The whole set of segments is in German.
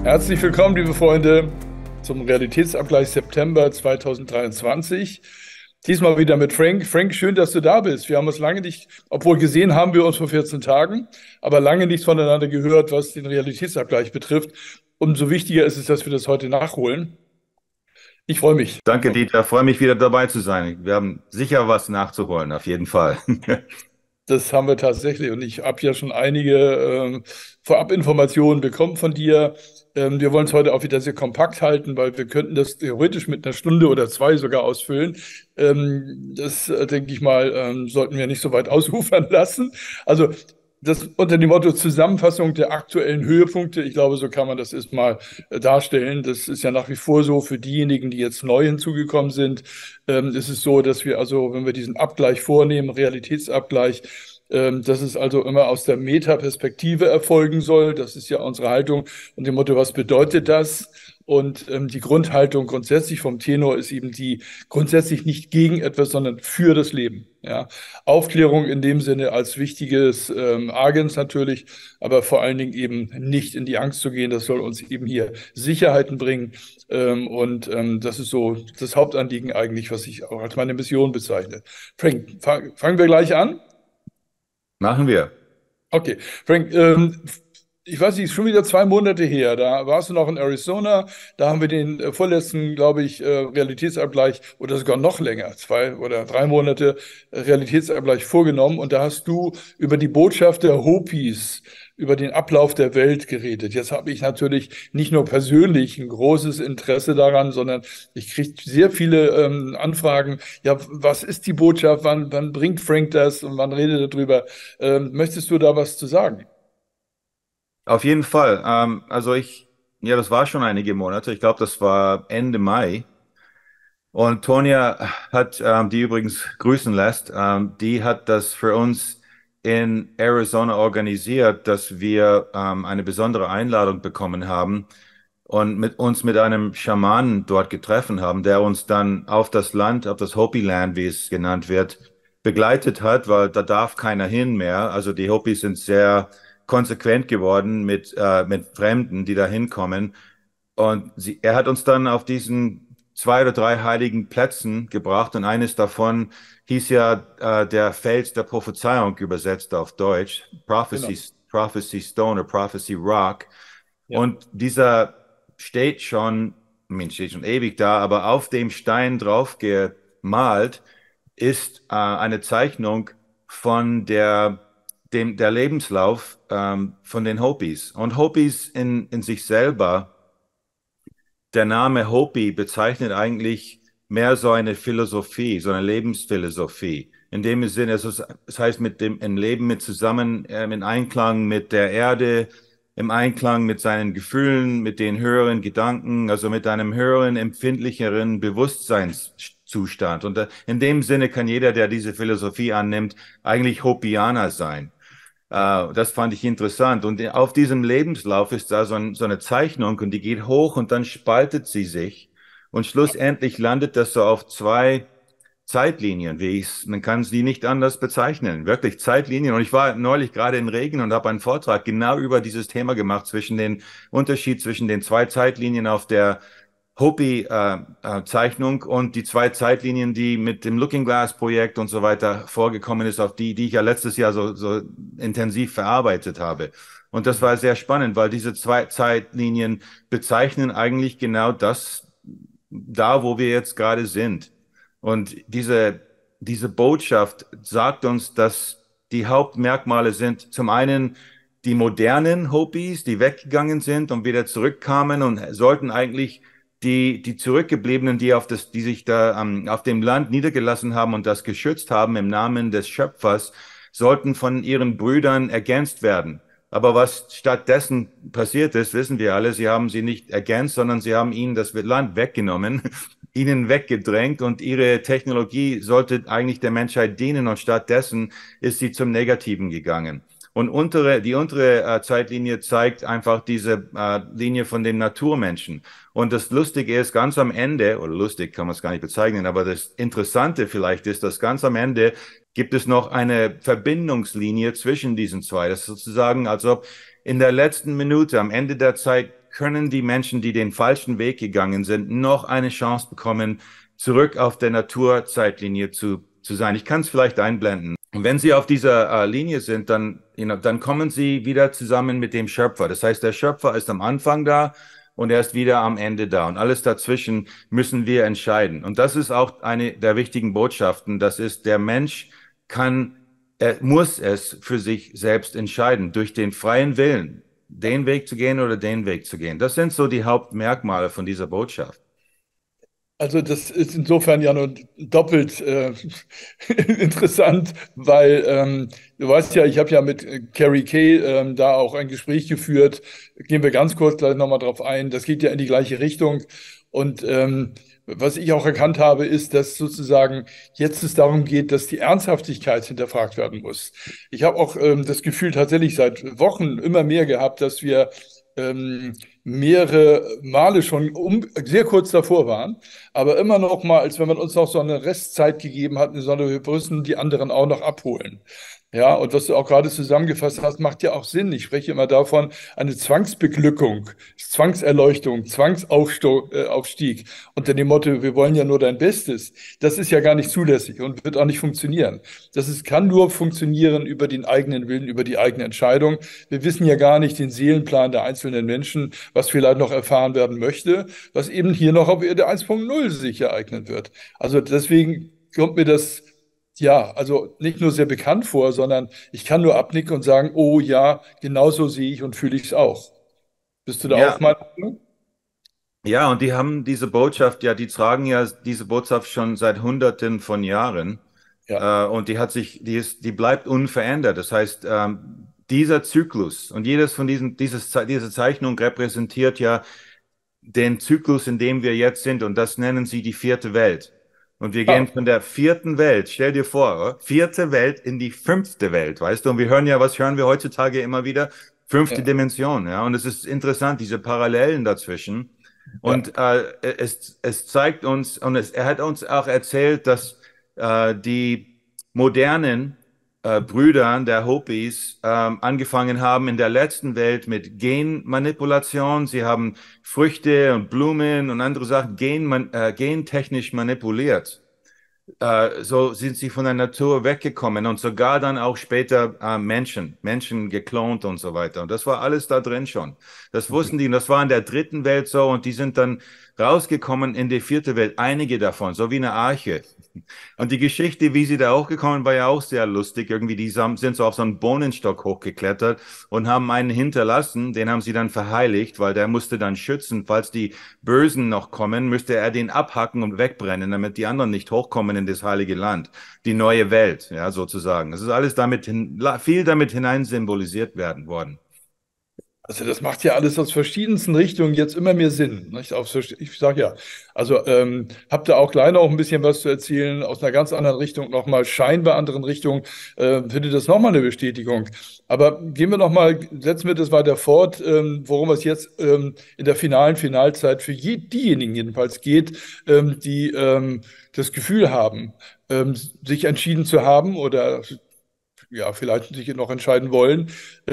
Herzlich willkommen, liebe Freunde, zum Realitätsabgleich September 2023. Diesmal wieder mit Frank. Frank, schön, dass du da bist. Wir haben uns lange nicht, obwohl gesehen haben wir uns vor 14 Tagen, aber lange nichts voneinander gehört, was den Realitätsabgleich betrifft. Umso wichtiger ist es, dass wir das heute nachholen. Ich freue mich. Danke, Dieter. Freue mich, wieder dabei zu sein. Wir haben sicher was nachzuholen, auf jeden Fall. Das haben wir tatsächlich und ich habe ja schon einige Vorabinformationen bekommen von dir. Wir wollen es heute auch wieder sehr kompakt halten, weil wir könnten das theoretisch mit einer Stunde oder zwei sogar ausfüllen. Das, denke ich mal, sollten wir nicht so weit ausufern lassen. Also das unter dem Motto Zusammenfassung der aktuellen Höhepunkte, ich glaube, so kann man das erstmal darstellen. Das ist ja nach wie vor so für diejenigen, die jetzt neu hinzugekommen sind. Es ist so, dass wir also, wenn wir diesen Abgleich vornehmen, Realitätsabgleich, dass es also immer aus der Metaperspektive erfolgen soll. Das ist ja unsere Haltung und dem Motto, was bedeutet das? Und die Grundhaltung grundsätzlich vom Tenor ist eben die grundsätzlich nicht gegen etwas, sondern für das Leben. Ja? Aufklärung in dem Sinne als wichtiges Agens natürlich, aber vor allen Dingen eben nicht in die Angst zu gehen. Das soll uns eben hier Sicherheiten bringen. Das ist so das Hauptanliegen eigentlich, was ich auch als meine Mission bezeichne. Frank, fangen wir gleich an? Machen wir. Okay, Frank, ich weiß nicht, ist schon wieder 2 Monate her. Da warst du noch in Arizona. Da haben wir den vorletzten, glaube ich, Realitätsabgleich oder sogar noch länger, 2 oder 3 Monate Realitätsabgleich vorgenommen. Und da hast du über die Botschaft der Hopis, über den Ablauf der Welt geredet. Jetzt habe ich natürlich nicht nur persönlich ein großes Interesse daran, sondern ich kriege sehr viele Anfragen. Ja, was ist die Botschaft? Wann bringt Frank das und wann redet er darüber? Möchtest du da was zu sagen? Auf jeden Fall. Ja, das war schon einige Monate. Ich glaube, das war Ende Mai. Und Tonia hat, die übrigens grüßen lässt, die hat das für uns in Arizona organisiert, dass wir eine besondere Einladung bekommen haben und mit einem Schamanen dort getroffen haben, der uns dann auf das Land, auf das Hopi-Land, wie es genannt wird, begleitet hat, weil da darf keiner hin mehr. Also die Hopis sind sehr konsequent geworden mit Fremden, die da hinkommen. Und er hat uns dann auf diesen 2 oder 3 heiligen Plätzen gebracht und eines davon hieß ja der Fels der Prophezeiung übersetzt auf Deutsch, Genau. Prophecy Stone oder Prophecy Rock. Ja. Und dieser steht schon ewig da, aber auf dem Stein drauf gemalt ist eine Zeichnung von der Lebenslauf von den Hopis. Und Hopis in sich selber, der Name Hopi bezeichnet eigentlich mehr so eine Philosophie, so eine Lebensphilosophie. In dem Sinne, es heißt mit dem im Leben mit zusammen, in Einklang mit der Erde, im Einklang mit seinen Gefühlen, mit den höheren Gedanken, also mit einem höheren, empfindlicheren Bewusstseinszustand. Und in dem Sinne kann jeder, der diese Philosophie annimmt, eigentlich Hopianer sein. Das fand ich interessant. Und auf diesem Lebenslauf ist da so eine Zeichnung und die geht hoch und dann spaltet sie sich. Und schlussendlich landet das so auf 2 Zeitlinien, man kann sie nicht anders bezeichnen. Wirklich Zeitlinien. Und ich war neulich gerade in Regen und habe einen Vortrag genau über dieses Thema gemacht, Unterschied zwischen den 2 Zeitlinien auf der Hopi-Zeichnung und die 2 Zeitlinien, die mit dem Looking Glass-Projekt und so weiter vorgekommen ist, auf die ich ja letztes Jahr so intensiv verarbeitet habe. Und das war sehr spannend, weil diese 2 Zeitlinien bezeichnen eigentlich genau das, da wo wir jetzt gerade sind. Und diese Botschaft sagt uns, dass die Hauptmerkmale sind zum einen die modernen Hopis, die weggegangen sind und wieder zurückkamen und sollten eigentlich die Zurückgebliebenen, die sich da auf dem Land niedergelassen haben und das geschützt haben im Namen des Schöpfers, sollten von ihren Brüdern ergänzt werden. Aber was stattdessen passiert ist, wissen wir alle, sie haben sie nicht ergänzt, sondern sie haben ihnen das Land weggenommen, ihnen weggedrängt und ihre Technologie sollte eigentlich der Menschheit dienen und stattdessen ist sie zum Negativen gegangen. Und die untere Zeitlinie zeigt einfach diese Linie von dem Naturmenschen. Und das Lustige ist, ganz am Ende, oder lustig kann man es gar nicht bezeichnen, aber das Interessante vielleicht ist, dass ganz am Ende gibt es noch eine Verbindungslinie zwischen diesen zwei. Das ist sozusagen, als ob in der letzten Minute, am Ende der Zeit, können die Menschen, die den falschen Weg gegangen sind, noch eine Chance bekommen, zurück auf der Naturzeitlinie zu sein. Ich kann es vielleicht einblenden. Und wenn Sie auf dieser Linie sind, dann kommen Sie wieder zusammen mit dem Schöpfer. Das heißt, der Schöpfer ist am Anfang da und er ist wieder am Ende da. Und alles dazwischen müssen wir entscheiden. Und das ist auch eine der wichtigen Botschaften. Das ist, der Mensch er muss es für sich selbst entscheiden, durch den freien Willen, den Weg zu gehen oder den Weg zu gehen. Das sind so die Hauptmerkmale von dieser Botschaft. Also das ist insofern ja nur doppelt interessant, weil du weißt ja, ich habe ja mit Carrie Kay da auch ein Gespräch geführt. Gehen wir ganz kurz gleich nochmal drauf ein. Das geht ja in die gleiche Richtung. Und was ich auch erkannt habe, ist, dass sozusagen jetzt es darum geht, dass die Ernsthaftigkeit hinterfragt werden muss. Ich habe auch das Gefühl tatsächlich seit Wochen immer mehr gehabt, dass wir mehrere Male schon sehr kurz davor waren, aber immer noch mal, als wenn man uns noch so eine Restzeit gegeben hat, sondern wir müssen die anderen auch noch abholen. Ja, und was du auch gerade zusammengefasst hast, macht ja auch Sinn. Ich spreche immer davon, eine Zwangsbeglückung, Zwangserleuchtung, Zwangsaufstieg unter dem Motto, wir wollen ja nur dein Bestes. Das ist ja gar nicht zulässig und wird auch nicht funktionieren. Kann nur funktionieren über den eigenen Willen, über die eigene Entscheidung. Wir wissen ja gar nicht den Seelenplan der einzelnen Menschen, was vielleicht noch erfahren werden möchte, was eben hier noch auf Erde 1.0 sich ereignen wird. Also deswegen kommt mir das ja, also nicht nur sehr bekannt vor, sondern ich kann nur abnicken und sagen, oh ja, genauso sehe ich und fühle ich es auch. Bist du da auch Ja, mal? Meinung? ja, und die haben diese Botschaft, ja, die tragen ja diese Botschaft schon seit Hunderten von Jahren. Ja, Und die bleibt unverändert. Das heißt, dieser Zyklus und jedes von diese Zeichnung repräsentiert ja den Zyklus, in dem wir jetzt sind. Und das nennen sie die vierte Welt. Und wir gehen ah, von der vierten Welt, stell dir vor, vierte Welt in die fünfte Welt, weißt du? Und wir hören ja, was hören wir heutzutage immer wieder? Fünfte ja, Dimension, ja. Und es ist interessant, diese Parallelen dazwischen. ja. Und es zeigt uns, und er hat uns auch erzählt, dass die modernen Brüder der Hopis angefangen haben in der letzten Welt mit Genmanipulation. Sie haben Früchte und Blumen und andere Sachen gentechnisch manipuliert. So sind sie von der Natur weggekommen und sogar dann auch später Menschen geklont und so weiter. Und das war alles da drin schon. Das wussten die und das war in der dritten Welt so und die sind dann rausgekommen in die vierte Welt, einige davon, so wie eine Arche. Und die Geschichte, wie sie da hochgekommen, war ja auch sehr lustig. Irgendwie, sind so auf so einen Bohnenstock hochgeklettert und haben einen hinterlassen, den haben sie dann verheiligt, weil der musste dann schützen, falls die Bösen noch kommen, müsste er den abhacken und wegbrennen, damit die anderen nicht hochkommen in das heilige Land, die neue Welt, ja, sozusagen. Das ist alles viel damit hinein symbolisiert werden worden. Also das macht ja alles aus verschiedensten Richtungen jetzt immer mehr Sinn. Nicht? Ich sage ja, also habt ihr auch gleich noch ein bisschen was zu erzählen aus einer ganz anderen Richtung, nochmal scheinbar anderen Richtung, finde das nochmal eine Bestätigung. Aber gehen wir nochmal, setzen wir das weiter fort, worum es jetzt in der Finalzeit für diejenigen jedenfalls geht, die das Gefühl haben, sich entschieden zu haben oder ja, vielleicht sich noch entscheiden wollen,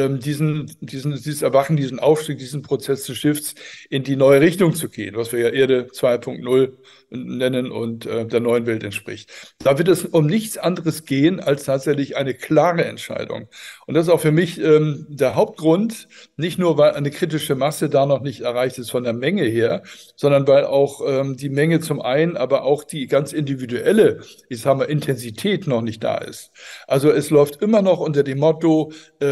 dieses Erwachen, diesen Aufstieg, diesen Prozess des Schiffs in die neue Richtung zu gehen, was wir ja Erde 2.0 nennen und der neuen Welt entspricht. Da wird es um nichts anderes gehen als tatsächlich eine klare Entscheidung. Und das ist auch für mich der Hauptgrund, nicht nur, weil eine kritische Masse da noch nicht erreicht ist von der Menge her, sondern weil auch die Menge zum einen, aber auch die ganz individuelle, ich sage mal, Intensität noch nicht da ist. Also es läuft immer noch unter dem Motto,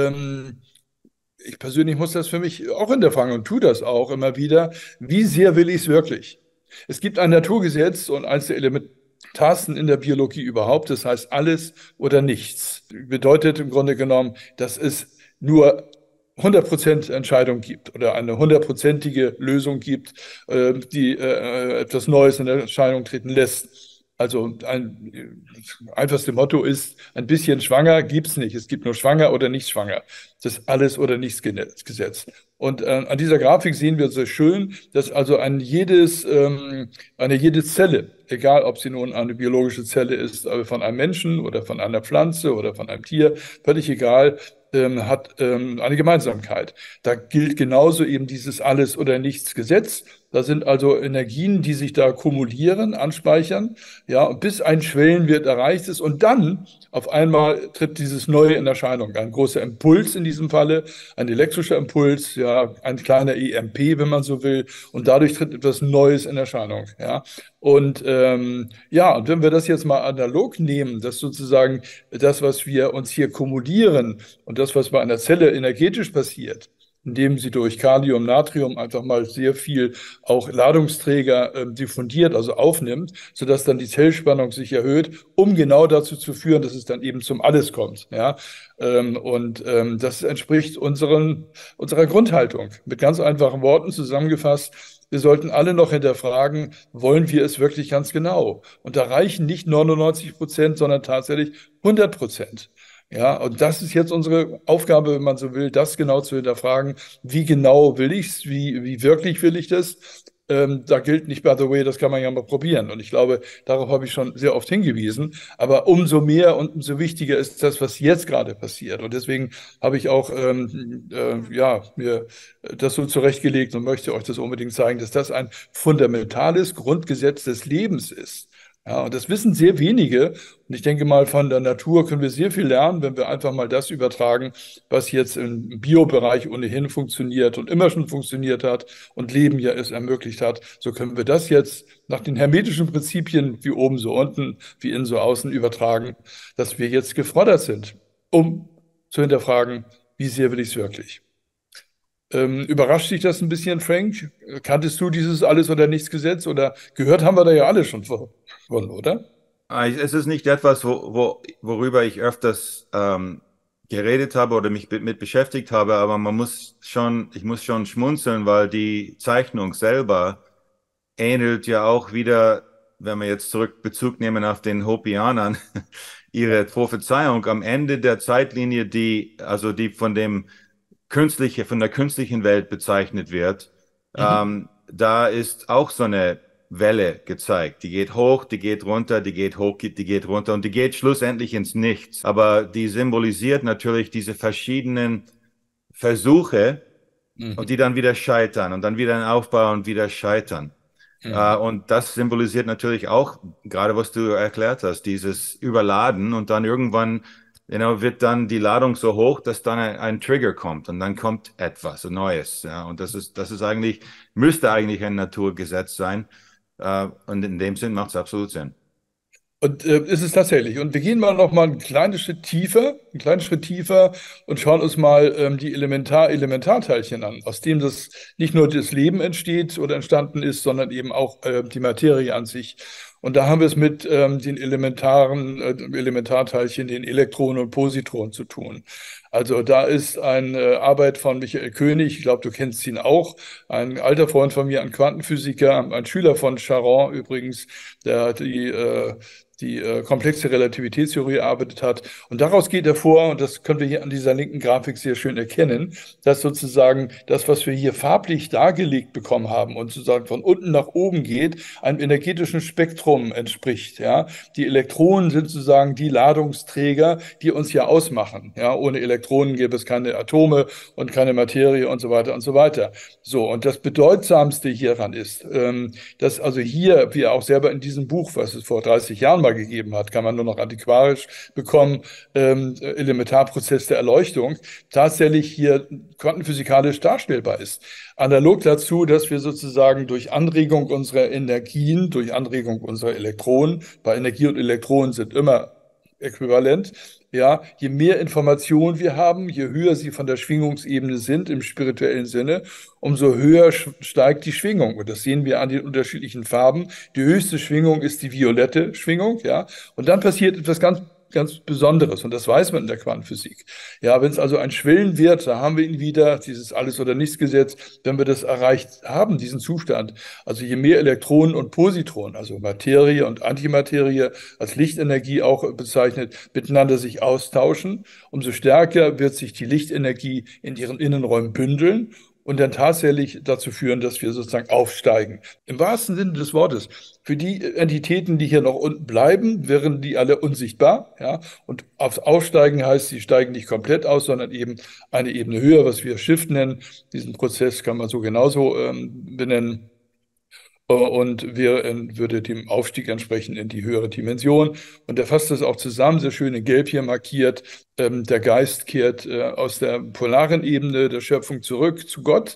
ich persönlich muss das für mich auch hinterfragen und tue das auch immer wieder, wie sehr will ich es wirklich? Es gibt ein Naturgesetz und eines der elementarsten in der Biologie überhaupt, das heißt alles oder nichts. Bedeutet im Grunde genommen, dass es nur 100% Entscheidung gibt oder eine 100%ige Lösung gibt, die etwas Neues in Erscheinung treten lässt. Also das einfachste Motto ist, ein bisschen schwanger gibt es nicht. Es gibt nur schwanger oder nicht schwanger. Das Alles- oder Nichts-Gesetz. Und an dieser Grafik sehen wir sehr schön, dass also eine jede Zelle, egal ob sie nun eine biologische Zelle ist, von einem Menschen oder von einer Pflanze oder von einem Tier, völlig egal, hat eine Gemeinsamkeit. Da gilt genauso eben dieses Alles- oder Nichts-Gesetz. Da sind also Energien, die sich da kumulieren, anspeichern, ja, bis ein Schwellenwert erreicht ist. Und dann auf einmal tritt dieses Neue in Erscheinung. Ein großer Impuls in diesem Falle, ein elektrischer Impuls, ja, ein kleiner EMP, wenn man so will. Und dadurch tritt etwas Neues in Erscheinung, ja. Und ja, und wenn wir das jetzt mal analog nehmen, dass sozusagen das, was wir uns hier kumulieren und das, was bei einer Zelle energetisch passiert, indem sie durch Kalium, Natrium einfach mal sehr viel auch Ladungsträger diffundiert, also aufnimmt, sodass dann die Zellspannung sich erhöht, um genau dazu zu führen, dass es dann eben zum Alles kommt. Ja? Das entspricht unserer Grundhaltung. Mit ganz einfachen Worten zusammengefasst, wir sollten alle noch hinterfragen, wollen wir es wirklich ganz genau? Und da reichen nicht 99%, sondern tatsächlich 100%. Ja, und das ist jetzt unsere Aufgabe, wenn man so will, das genau zu hinterfragen. Wie genau will ich es? Wie wirklich will ich das? Da gilt nicht, by the way, das kann man ja mal probieren. Und ich glaube, darauf habe ich schon sehr oft hingewiesen. Aber umso mehr und umso wichtiger ist das, was jetzt gerade passiert. Und deswegen habe ich auch ja, mir das so zurechtgelegt und möchte euch das unbedingt zeigen, dass das ein fundamentales Grundgesetz des Lebens ist. Ja, und das wissen sehr wenige. Und ich denke mal, von der Natur können wir sehr viel lernen, wenn wir einfach mal das übertragen, was jetzt im Biobereich ohnehin funktioniert und immer schon funktioniert hat und Leben ja es ermöglicht hat. So können wir das jetzt nach den hermetischen Prinzipien, wie oben so unten, wie innen so außen übertragen, dass wir jetzt gefordert sind, um zu hinterfragen, wie sehr will ich es wirklich. Überrascht dich das ein bisschen, Frank? Kanntest du dieses Alles- oder Nichts-Gesetz? Oder gehört haben wir da ja alle schon von, oder? Es ist nicht etwas, worüber ich öfters geredet habe oder mich mit beschäftigt habe, aber ich muss schon schmunzeln, weil die Zeichnung selber ähnelt ja auch wieder, wenn wir jetzt zurück Bezug nehmen auf den Hopianern, ihre Prophezeiung am Ende der Zeitlinie, also die von der künstlichen Welt bezeichnet wird. Mhm. Da ist auch so eine Welle gezeigt. Die geht hoch, die geht runter, die geht hoch, die geht runter und die geht schlussendlich ins Nichts. Aber die symbolisiert natürlich diese verschiedenen Versuche und Mhm. die dann wieder scheitern und dann wieder ein Aufbau und wieder scheitern. Mhm. Und das symbolisiert natürlich auch, gerade was du erklärt hast, dieses Überladen und dann irgendwann, wird dann die Ladung so hoch, dass dann ein Trigger kommt und dann kommt etwas Neues. Ja, und müsste eigentlich ein Naturgesetz sein. Und in dem Sinn macht es absolut Sinn. Und ist es tatsächlich. Und wir gehen mal noch mal einen kleinen Schritt tiefer und schauen uns mal die Elementarteilchen an, aus dem das nicht nur das Leben entsteht oder entstanden ist, sondern eben auch die Materie an sich. Und da haben wir es mit den Elementarteilchen, den Elektronen und Positronen zu tun. Also da ist eine Arbeit von Michael König, ich glaube, du kennst ihn auch, ein alter Freund von mir, ein Quantenphysiker, ein Schüler von Charon übrigens, der die komplexe Relativitätstheorie erarbeitet hat. Und daraus geht hervor, und das können wir hier an dieser linken Grafik sehr schön erkennen, dass sozusagen das, was wir hier farblich dargelegt bekommen haben und sozusagen von unten nach oben geht, einem energetischen Spektrum entspricht. Ja? Die Elektronen sind sozusagen die Ladungsträger, die uns ja ausmachen. Ja? Ohne Elektronen gäbe es keine Atome und keine Materie und so weiter und so weiter. So, und das Bedeutsamste hieran ist, dass also hier, wie auch selber in diesem Buch, was es vor 30 Jahren mal gegeben hat, kann man nur noch antiquarisch bekommen, Elementarprozess der Erleuchtung, tatsächlich hier quantenphysikalisch darstellbar ist. Analog dazu, dass wir sozusagen durch Anregung unserer Energien, durch Anregung unserer Elektronen, bei Energie und Elektronen sind immer äquivalent. Ja, je mehr Informationen wir haben, je höher sie von der Schwingungsebene sind im spirituellen Sinne, umso höher steigt die Schwingung. Und das sehen wir an den unterschiedlichen Farben. Die höchste Schwingung ist die violette Schwingung, ja. Und dann passiert etwas ganz Besonderes. Und das weiß man in der Quantenphysik. Ja, wenn es also ein Schwellenwert, da haben wir ihn wieder, dieses Alles- oder Nichts-Gesetz, wenn wir das erreicht haben, diesen Zustand, also je mehr Elektronen und Positronen, also Materie und Antimaterie als Lichtenergie auch bezeichnet, miteinander sich austauschen, umso stärker wird sich die Lichtenergie in ihren Innenräumen bündeln. und dann tatsächlich dazu führen, dass wir sozusagen aufsteigen. Im wahrsten Sinne des Wortes. Für die Entitäten, die hier noch unten bleiben, wären die alle unsichtbar. Ja? Und aufs Aufsteigen heißt, sie steigen nicht komplett aus, sondern eben eine Ebene höher, was wir Shift nennen. Diesen Prozess kann man so genauso benennen. Und würde dem Aufstieg entsprechen in die höhere Dimension. Und er fasst das auch zusammen, sehr schön in Gelb hier markiert. Der Geist kehrt aus der polaren Ebene der Schöpfung zurück zu Gott,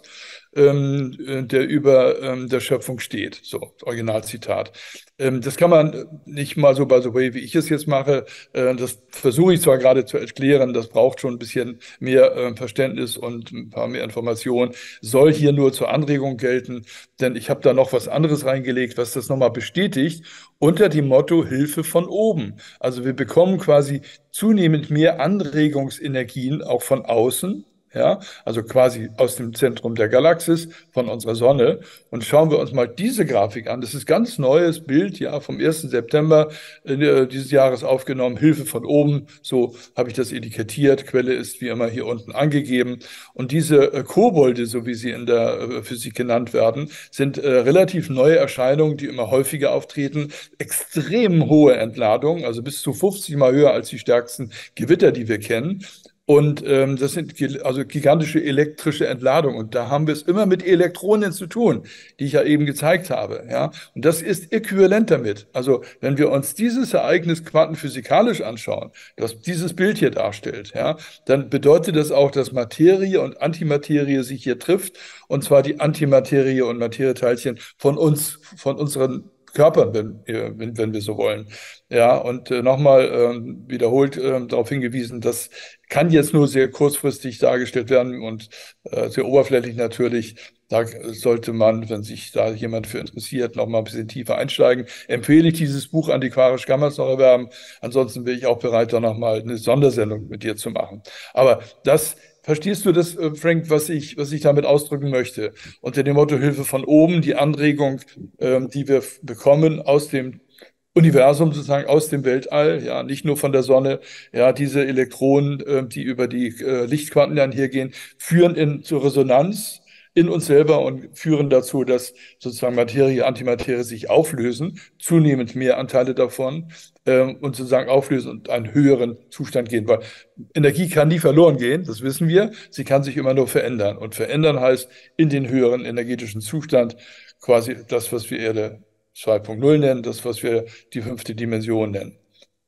der über der Schöpfung steht. So, Originalzitat. Das kann man nicht mal so by the way, wie ich es jetzt mache. Das versuche ich zwar gerade zu erklären, das braucht schon ein bisschen mehr Verständnis und ein paar mehr Informationen. Soll hier nur zur Anregung gelten, denn ich habe da noch was anderes reingelegt, was das nochmal bestätigt, unter dem Motto Hilfe von oben. Also wir bekommen quasi zunehmend mehr Anregungsenergien auch von außen. Ja, also quasi aus dem Zentrum der Galaxis, von unserer Sonne. Und schauen wir uns mal diese Grafik an. Das ist ein ganz neues Bild, ja, vom 1. September dieses Jahres aufgenommen. Hilfe von oben, so habe ich das etikettiert. Quelle ist wie immer hier unten angegeben. Und diese Kobolde, so wie sie in der Physik genannt werden, sind relativ neue Erscheinungen, die immer häufiger auftreten. Extrem hohe Entladungen, also bis zu 50 Mal höher als die stärksten Gewitter, die wir kennen. Und das sind also gigantische elektrische Entladungen. Und da haben wir es immer mit Elektronen zu tun, die ich ja eben gezeigt habe. Ja? Und das ist äquivalent damit. Also wenn wir uns dieses Ereignis quantenphysikalisch anschauen, das dieses Bild hier darstellt, ja, dann bedeutet das auch, dass Materie und Antimaterie sich hier trifft. Und zwar die Antimaterie und Materieteilchen von uns, von unseren Körpern, wenn wir so wollen. Ja, und nochmal wiederholt darauf hingewiesen, das kann jetzt nur sehr kurzfristig dargestellt werden und sehr oberflächlich natürlich. Da sollte man, wenn sich da jemand für interessiert, noch mal ein bisschen tiefer einsteigen. Empfehle ich dieses Buch Antiquarisch, kann man es noch erwerben. Ansonsten bin ich auch bereit, da noch mal eine Sondersendung mit dir zu machen. Aber das, verstehst du das, Frank, was ich damit ausdrücken möchte? Unter dem Motto Hilfe von oben, die Anregung, die wir bekommen aus dem Universum sozusagen, aus dem Weltall, ja, nicht nur von der Sonne, ja, diese Elektronen, die über die Lichtquanten hier gehen, führen zur Resonanz in uns selber und führen dazu, dass sozusagen Materie, Antimaterie sich auflösen, zunehmend mehr Anteile davon und sozusagen auflösen und einen höheren Zustand gehen. Weil Energie kann nie verloren gehen, das wissen wir, sie kann sich immer nur verändern. Und verändern heißt in den höheren energetischen Zustand, quasi das, was wir Erde 2.0 nennen, das, was wir die 5. Dimension nennen.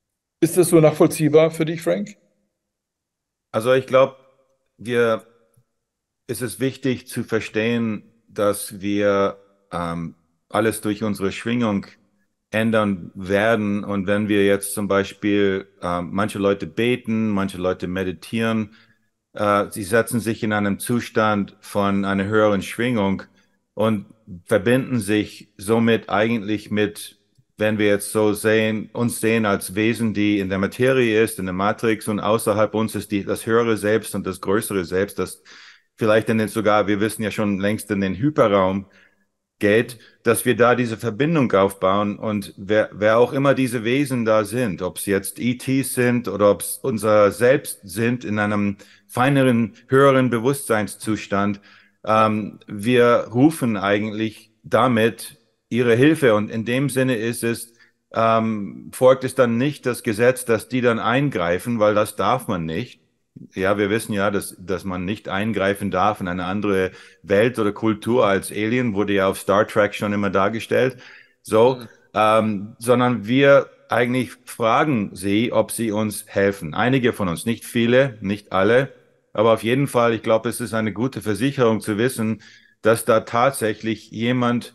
Ist das so nachvollziehbar für dich, Frank? Also ich glaube, es ist wichtig zu verstehen, dass wir alles durch unsere Schwingung ändern werden. Und wenn wir jetzt zum Beispiel, manche Leute beten, manche Leute meditieren, sie setzen sich in einem Zustand von einer höheren Schwingung und verbinden sich somit eigentlich mit, wenn wir jetzt so sehen, uns sehen als Wesen, die in der Materie ist, in der Matrix, und außerhalb uns ist das höhere Selbst und das größere Selbst, das vielleicht sogar, wir wissen ja schon längst, in den Hyperraum geht, dass wir da diese Verbindung aufbauen, und wer auch immer diese Wesen da sind, ob es jetzt ETs sind oder ob es unser Selbst sind in einem feineren, höheren Bewusstseinszustand, wir rufen eigentlich damit ihre Hilfe, und in dem Sinne folgt es dann nicht das Gesetz, dass die dann eingreifen, weil das darf man nicht. Ja, wir wissen ja, dass man nicht eingreifen darf in eine andere Welt oder Kultur als Alien, wurde ja auf Star Trek schon immer dargestellt. So, sondern wir eigentlich fragen sie, ob sie uns helfen. Einige von uns, nicht viele, nicht alle, aber auf jeden Fall, ich glaube, es ist eine gute Versicherung zu wissen, dass da tatsächlich jemand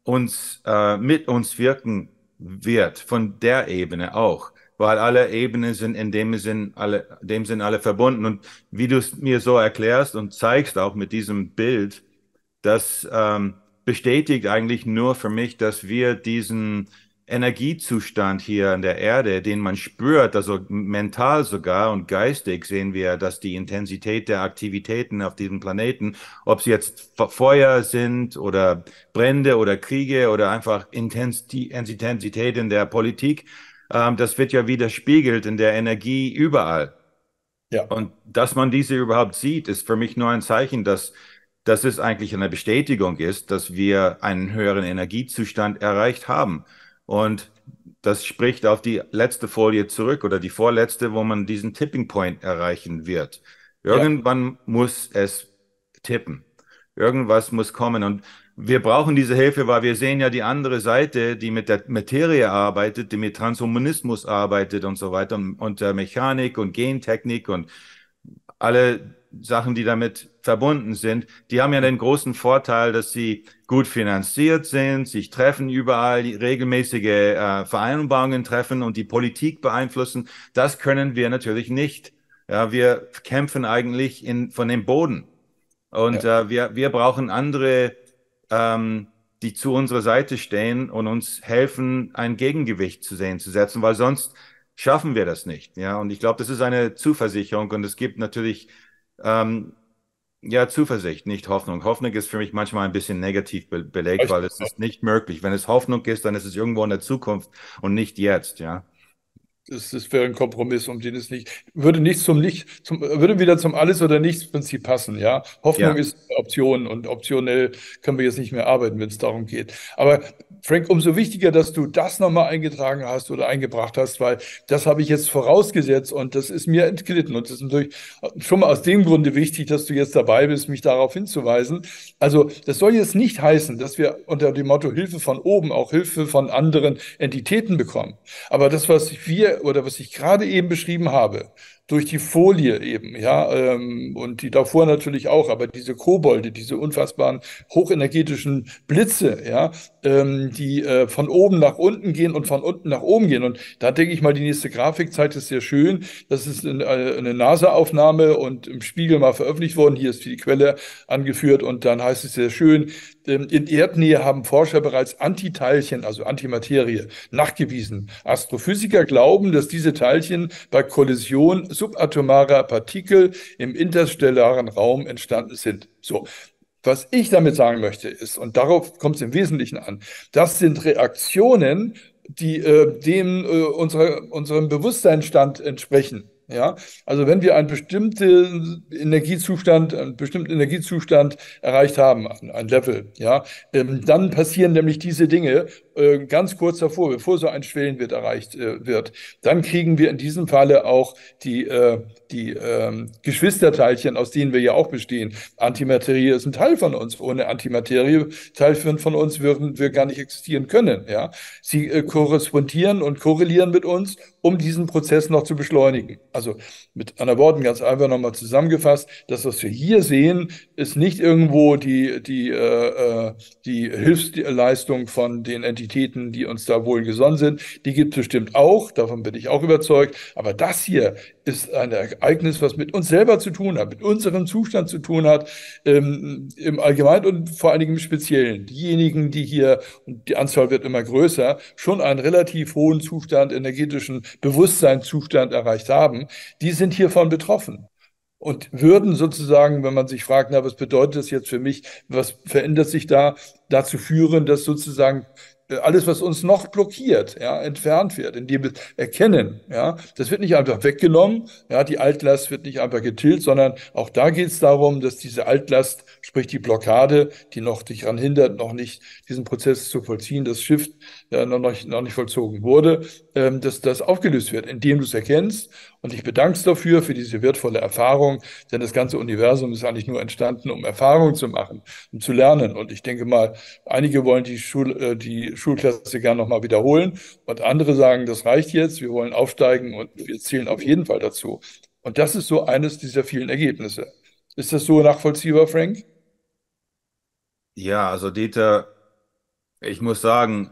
mit uns wirken wird, von der Ebene auch. Weil alle Ebenen sind in dem Sinn alle verbunden. Und wie du es mir so erklärst und zeigst auch mit diesem Bild, das bestätigt eigentlich nur für mich, dass wir diesen Energiezustand hier an der Erde, den man spürt, also mental sogar und geistig sehen wir, dass die Intensität der Aktivitäten auf diesem Planeten, ob sie jetzt Feuer sind oder Brände oder Kriege oder einfach Intensität in der Politik, das wird ja widerspiegelt in der Energie überall. Ja. Und dass man diese überhaupt sieht, ist für mich nur ein Zeichen, dass dass es eigentlich eine Bestätigung ist, dass wir einen höheren Energiezustand erreicht haben. Und das spricht auf die letzte Folie zurück oder die vorletzte, wo man diesen Tipping Point erreichen wird. Ja, Irgendwann muss es tippen. Irgendwas muss kommen. Und wir brauchen diese Hilfe, weil wir sehen ja die andere Seite, die mit der Materie arbeitet, die mit Transhumanismus arbeitet und so weiter und Mechanik und Gentechnik und alle Sachen, die damit verbunden sind, die haben ja den großen Vorteil, dass sie gut finanziert sind, sich treffen überall, regelmäßige Vereinbarungen treffen und die Politik beeinflussen. Das können wir natürlich nicht. Ja, wir kämpfen eigentlich von dem Boden. Und ja. wir brauchen andere, die zu unserer Seite stehen und uns helfen, ein Gegengewicht zu setzen, weil sonst schaffen wir das nicht. Ja, und ich glaube, das ist eine Zuversicherung und es gibt natürlich ja, Zuversicht, nicht Hoffnung. Hoffnung ist für mich manchmal ein bisschen negativ belegt, weil es ist nicht möglich. Wenn es Hoffnung ist, dann ist es irgendwo in der Zukunft und nicht jetzt, ja. Das wäre ein Kompromiss, um den es nicht, würde wieder zum Alles- oder Nichts-Prinzip passen, ja. Hoffnung Ja, ist eine Option und optionell können wir jetzt nicht mehr arbeiten, wenn es darum geht. Aber Frank, umso wichtiger, dass du das nochmal eingetragen hast oder eingebracht hast, weil das habe ich jetzt vorausgesetzt und das ist mir entglitten. Und das ist natürlich schon mal aus dem Grunde wichtig, dass du jetzt dabei bist, mich darauf hinzuweisen. Also, das soll jetzt nicht heißen, dass wir unter dem Motto Hilfe von oben auch Hilfe von anderen Entitäten bekommen. Aber das, was wir oder was ich gerade eben beschrieben habe, durch die Folie eben, ja, und die davor natürlich auch, aber diese Kobolde, diese unfassbaren hochenergetischen Blitze, ja, die von oben nach unten gehen und von unten nach oben gehen. Und da denke ich mal, die nächste Grafik zeigt es sehr schön. Das ist eine NASA-Aufnahme und im Spiegel mal veröffentlicht worden. Hier ist die Quelle angeführt und dann heißt es sehr schön, in Erdnähe haben Forscher bereits Antiteilchen, also Antimaterie, nachgewiesen. Astrophysiker glauben, dass diese Teilchen bei Kollision subatomarer Partikel im interstellaren Raum entstanden sind. So. Was ich damit sagen möchte ist, und darauf kommt es im Wesentlichen an, das sind Reaktionen, die unserem Bewusstseinsstand entsprechen. Ja, also wenn wir einen bestimmten Energiezustand erreicht haben, ein Level, ja, dann passieren nämlich diese Dinge ganz kurz davor, bevor so ein Schwellenwert erreicht wird. Dann kriegen wir in diesem Falle auch die Geschwisterteilchen, aus denen wir ja auch bestehen. Antimaterie ist ein Teil von uns. Ohne Antimaterie, Teil von uns, würden wir gar nicht existieren können. Ja? Sie korrespondieren und korrelieren mit uns, um diesen Prozess noch zu beschleunigen. Also mit anderen Worten ganz einfach nochmal zusammengefasst, das, was wir hier sehen, ist nicht irgendwo die Hilfsleistung von den Entitäten, die uns da wohlgesonnen sind. Die gibt es bestimmt auch, davon bin ich auch überzeugt. Aber das hier ist ein Ereignis, was mit uns selber zu tun hat, mit unserem Zustand zu tun hat, im Allgemeinen und vor allen Dingen im Speziellen. Diejenigen, die hier, und die Anzahl wird immer größer, schon einen relativ hohen Zustand, energetischen Bewusstseinszustand erreicht haben, die sind hiervon betroffen. Und würden sozusagen, wenn man sich fragt, na, was bedeutet das jetzt für mich, was verändert sich da, dazu führen, dass sozusagen alles, was uns noch blockiert, ja, entfernt wird, indem wir erkennen, ja, das wird nicht einfach weggenommen, ja, die Altlast wird nicht einfach getilgt, sondern auch da geht es darum, dass diese Altlast, sprich die Blockade, die noch dich daran hindert, noch nicht diesen Prozess zu vollziehen, das Shift noch nicht vollzogen wurde, dass das aufgelöst wird, indem du es erkennst und dich bedankst dafür, für diese wertvolle Erfahrung, denn das ganze Universum ist eigentlich nur entstanden, um Erfahrung zu machen, um zu lernen. Und ich denke mal, einige wollen die Schulklasse gerne nochmal wiederholen und andere sagen, das reicht jetzt, wir wollen aufsteigen und wir zählen auf jeden Fall dazu. Und das ist so eines dieser vielen Ergebnisse. Ist das so nachvollziehbar, Frank? ja, also Dieter, ich muss sagen,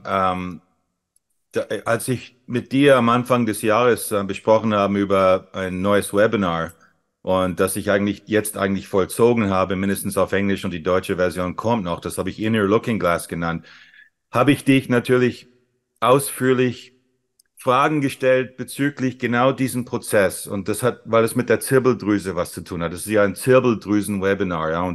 als ich mit dir am Anfang des Jahres besprochen habe über ein neues Webinar und das ich eigentlich vollzogen habe, mindestens auf Englisch und die deutsche Version kommt noch, das habe ich Inner Looking Glass genannt, habe ich dich natürlich ausführlich Fragen gestellt bezüglich genau diesem Prozess. Und das hat, weil es mit der Zirbeldrüse was zu tun hat. Das ist ja ein Zirbeldrüsen-Webinar, ja. Und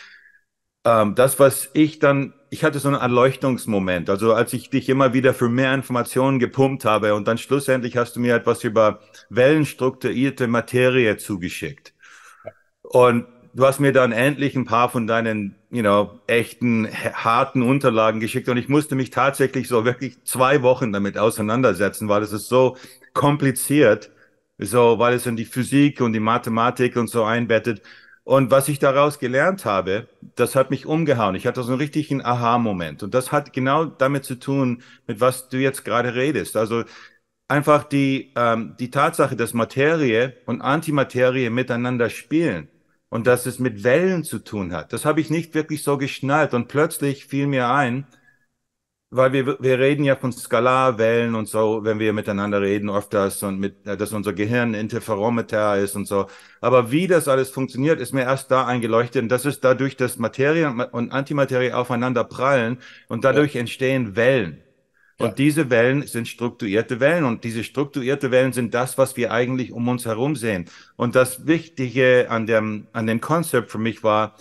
ich hatte so einen Erleuchtungsmoment. Also als ich dich immer wieder für mehr Informationen gepumpt habe und dann schlussendlich hast du mir etwas über wellenstrukturierte Materie zugeschickt. Und du hast mir dann endlich ein paar von deinen, echten, harten Unterlagen geschickt und ich musste mich tatsächlich so wirklich 2 Wochen damit auseinandersetzen, weil es ist so kompliziert, so, weil es in die Physik und die Mathematik und so einbettet. Und was ich daraus gelernt habe, das hat mich umgehauen. Ich hatte so einen richtigen Aha-Moment. Und das hat genau damit zu tun, mit was du jetzt gerade redest. Also einfach die Tatsache, dass Materie und Antimaterie miteinander spielen und dass es mit Wellen zu tun hat. Das habe ich nicht wirklich so geschnallt. Und plötzlich fiel mir ein, weil wir reden ja von Skalarwellen und so, wenn wir miteinander reden, öfters und dass unser Gehirn Interferometer ist und so. Aber wie das alles funktioniert, ist mir erst da eingeleuchtet. Und das ist dadurch, dass Materie und Antimaterie aufeinander prallen und Ja, dadurch entstehen Wellen. ja, Und diese Wellen sind strukturierte Wellen und diese strukturierte Wellen sind das, was wir eigentlich um uns herum sehen. Und das Wichtige an dem Konzept für mich war,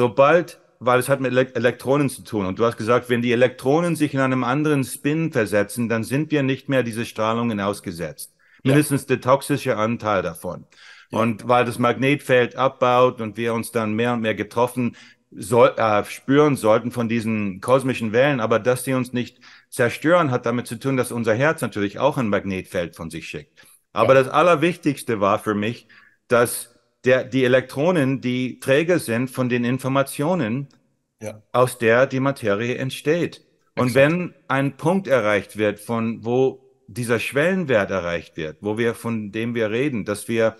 weil es hat mit Elektronen zu tun. Und du hast gesagt, wenn die Elektronen sich in einem anderen Spin versetzen, dann sind wir nicht mehr diese Strahlungen ausgesetzt. ja, Mindestens der toxische Anteil davon. ja, Und weil das Magnetfeld abbaut und wir uns dann mehr und mehr getroffen spüren sollten von diesen kosmischen Wellen, aber dass sie uns nicht zerstören, hat damit zu tun, dass unser Herz natürlich auch ein Magnetfeld von sich schickt. Aber ja, das Allerwichtigste war für mich, dass die Elektronen die Träger sind von den Informationen, ja, aus der die Materie entsteht. Und exakt. wenn ein Punkt erreicht wird, von wo dieser Schwellenwert erreicht wird, von dem wir reden, dass wir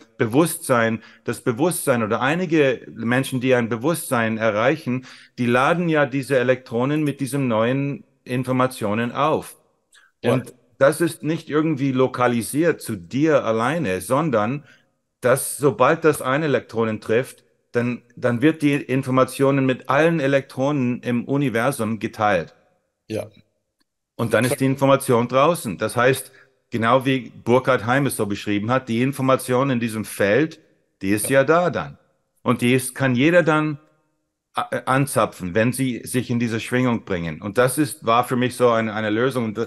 das Bewusstsein oder einige Menschen, die ein Bewusstsein erreichen, die laden ja diese Elektronen mit diesen neuen Informationen auf. Ja, Und das ist nicht irgendwie lokalisiert zu dir alleine, sondern dass sobald das ein Elektronen trifft, dann wird die Informationen mit allen Elektronen im Universum geteilt. ja, Und dann ist exakt. die Information draußen. Das heißt, genau wie Burkhard Heim es so beschrieben hat, die Information in diesem Feld, die ist Ja, ja da dann. Und kann jeder dann anzapfen, wenn sie sich in diese Schwingung bringen. Und war für mich so eine Lösung. Und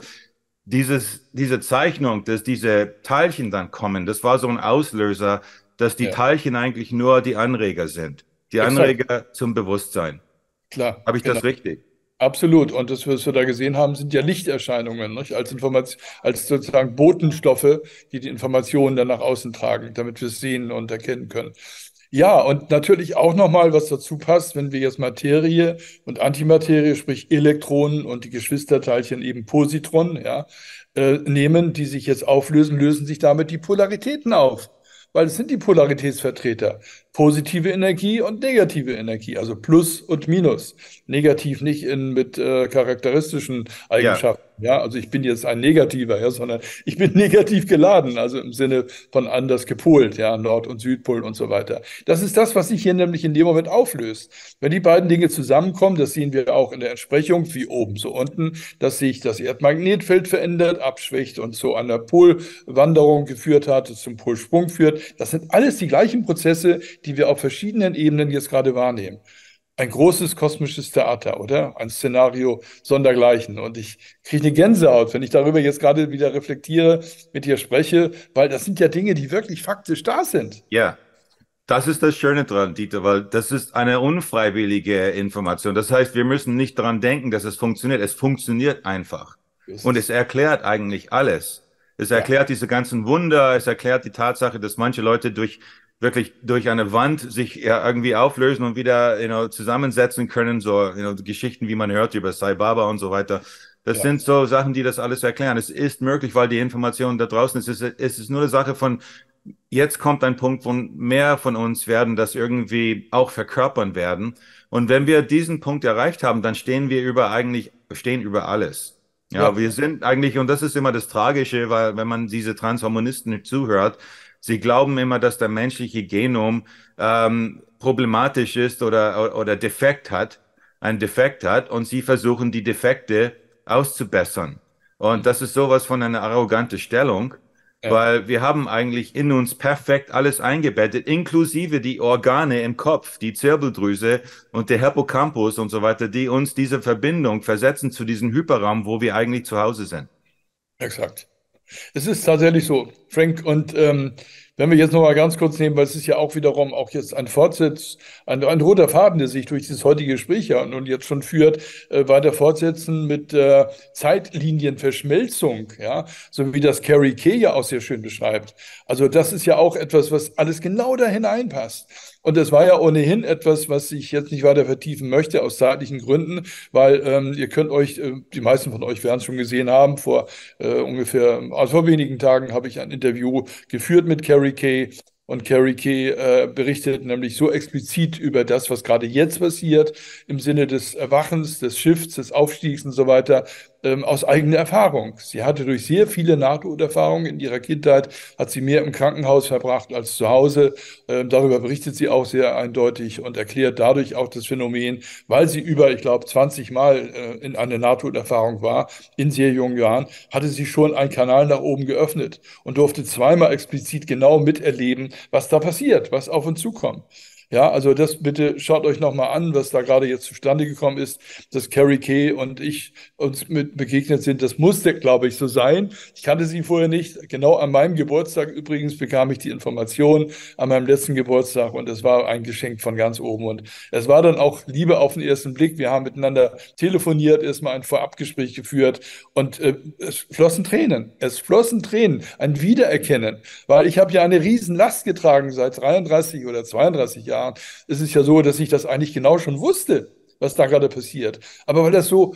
diese Zeichnung, dass diese Teilchen dann kommen, das war so ein Auslöser, dass die ja, Teilchen eigentlich nur die Anreger sind. Die exakt. Anreger zum Bewusstsein. Klar, Habe ich genau. das richtig? Absolut. Und das, was wir da gesehen haben, sind ja Lichterscheinungen, nicht? Als sozusagen Botenstoffe, die die Informationen dann nach außen tragen, damit wir es sehen und erkennen können. Ja, und natürlich auch nochmal, was dazu passt, wenn wir jetzt Materie und Antimaterie, sprich Elektronen und die Geschwisterteilchen eben Positronen, ja, nehmen, die sich jetzt auflösen, lösen sich damit die Polaritäten auf. Weil es sind die Polaritätsvertreter. Positive Energie und negative Energie, also Plus und Minus. Negativ nicht mit charakteristischen Ja, Eigenschaften. Ja, also ich bin jetzt ein Negativer, ja, sondern ich bin negativ geladen, also im Sinne von anders gepolt, ja, Nord- und Südpol und so weiter. Das ist das, was sich hier nämlich in dem Moment auflöst. Wenn die beiden Dinge zusammenkommen, das sehen wir auch in der Entsprechung, wie oben so unten, dass sich das Erdmagnetfeld verändert, abschwächt und zu einer Polwanderung geführt hat, zum Polsprung führt. Das sind alles die gleichen Prozesse, die wir auf verschiedenen Ebenen jetzt gerade wahrnehmen. Ein großes kosmisches Theater, oder? Ein Szenario sondergleichen. Und ich kriege eine Gänsehaut, wenn ich darüber jetzt gerade wieder reflektiere, mit dir spreche, weil das sind ja Dinge, die wirklich faktisch da sind. ja. Das ist das Schöne dran, Dieter, weil das ist eine unfreiwillige Information. Das heißt, wir müssen nicht daran denken, dass es funktioniert. Es funktioniert einfach. So ist Und es es. erklärt eigentlich alles. Es Ja, erklärt diese ganzen Wunder. Es erklärt die Tatsache, dass manche Leute wirklich durch eine Wand sich ja irgendwie auflösen und wieder, zusammensetzen können. So, Geschichten, wie man hört über Sai Baba und so weiter. Das ja, sind so Sachen, die das alles erklären. Es ist möglich, weil die Information da draußen ist. Es ist nur eine Sache von, jetzt kommt ein Punkt, wo mehr von uns werden das irgendwie auch verkörpern werden. Und wenn wir diesen Punkt erreicht haben, dann stehen über alles. Ja, ja, wir sind eigentlich, und das ist immer das Tragische, weil wenn man diese Transhumanisten nicht zuhört, sie glauben immer, dass der menschliche Genom problematisch ist oder einen Defekt hat, und sie versuchen, die Defekte auszubessern. Und das ist sowas von einer arrogante Stellung. ja. Weil wir haben eigentlich in uns perfekt alles eingebettet, inklusive die Organe im Kopf, die Zirbeldrüse und der Hippocampus und so weiter, die uns diese Verbindung versetzen zu diesem Hyperraum, wo wir eigentlich zu Hause sind. Exakt. Es ist tatsächlich so, Frank. Und wenn wir jetzt noch mal ganz kurz nehmen, weil es ist ja auch wiederum auch jetzt ein Fortsatz, ein roter Faden, der sich durch dieses heutige Gespräch ja nun jetzt schon führt, weiter fortsetzen mit Zeitlinienverschmelzung, ja, so wie das Carrie Kay ja auch sehr schön beschreibt. Also das ist ja auch etwas, was alles genau da hineinpasst. Und das war ja ohnehin etwas, was ich jetzt nicht weiter vertiefen möchte, aus zeitlichen Gründen, weil ihr könnt euch, die meisten von euch werden es schon gesehen haben, vor also vor wenigen Tagen habe ich ein Interview geführt mit Carrie Kay. Und Carrie Kay berichtet nämlich so explizit über das, was gerade jetzt passiert, im Sinne des Erwachens, des Shifts, des Aufstiegs und so weiter, aus eigener Erfahrung. Sie hatte durch sehr viele Nahtoderfahrungen in ihrer Kindheit, hat sie mehr im Krankenhaus verbracht als zu Hause. Darüber berichtet sie auch sehr eindeutig und erklärt dadurch auch das Phänomen, weil sie über, ich glaube, 20 Mal in einer Nahtoderfahrung war, in sehr jungen Jahren, hatte sie schon einen Kanal nach oben geöffnet und durfte zweimal explizit genau miterleben, was da passiert, was auf uns zukommt. Ja, also das bitte schaut euch nochmal an, was da gerade jetzt zustande gekommen ist, dass Carrie Kay und ich uns mit begegnet sind. Das musste, glaube ich, so sein. Ich kannte sie vorher nicht. Genau an meinem Geburtstag übrigens bekam ich die Information an meinem letzten Geburtstag und es war ein Geschenk von ganz oben. Und es war dann auch Liebe auf den ersten Blick. Wir haben miteinander telefoniert, erstmal ein Vorabgespräch geführt und es flossen Tränen. Es flossen Tränen, ein Wiedererkennen, weil ich habe ja eine Riesenlast getragen seit 33 oder 32 Jahren. Es ist ja so, dass ich das eigentlich genau schon wusste, was da gerade passiert. Aber weil das so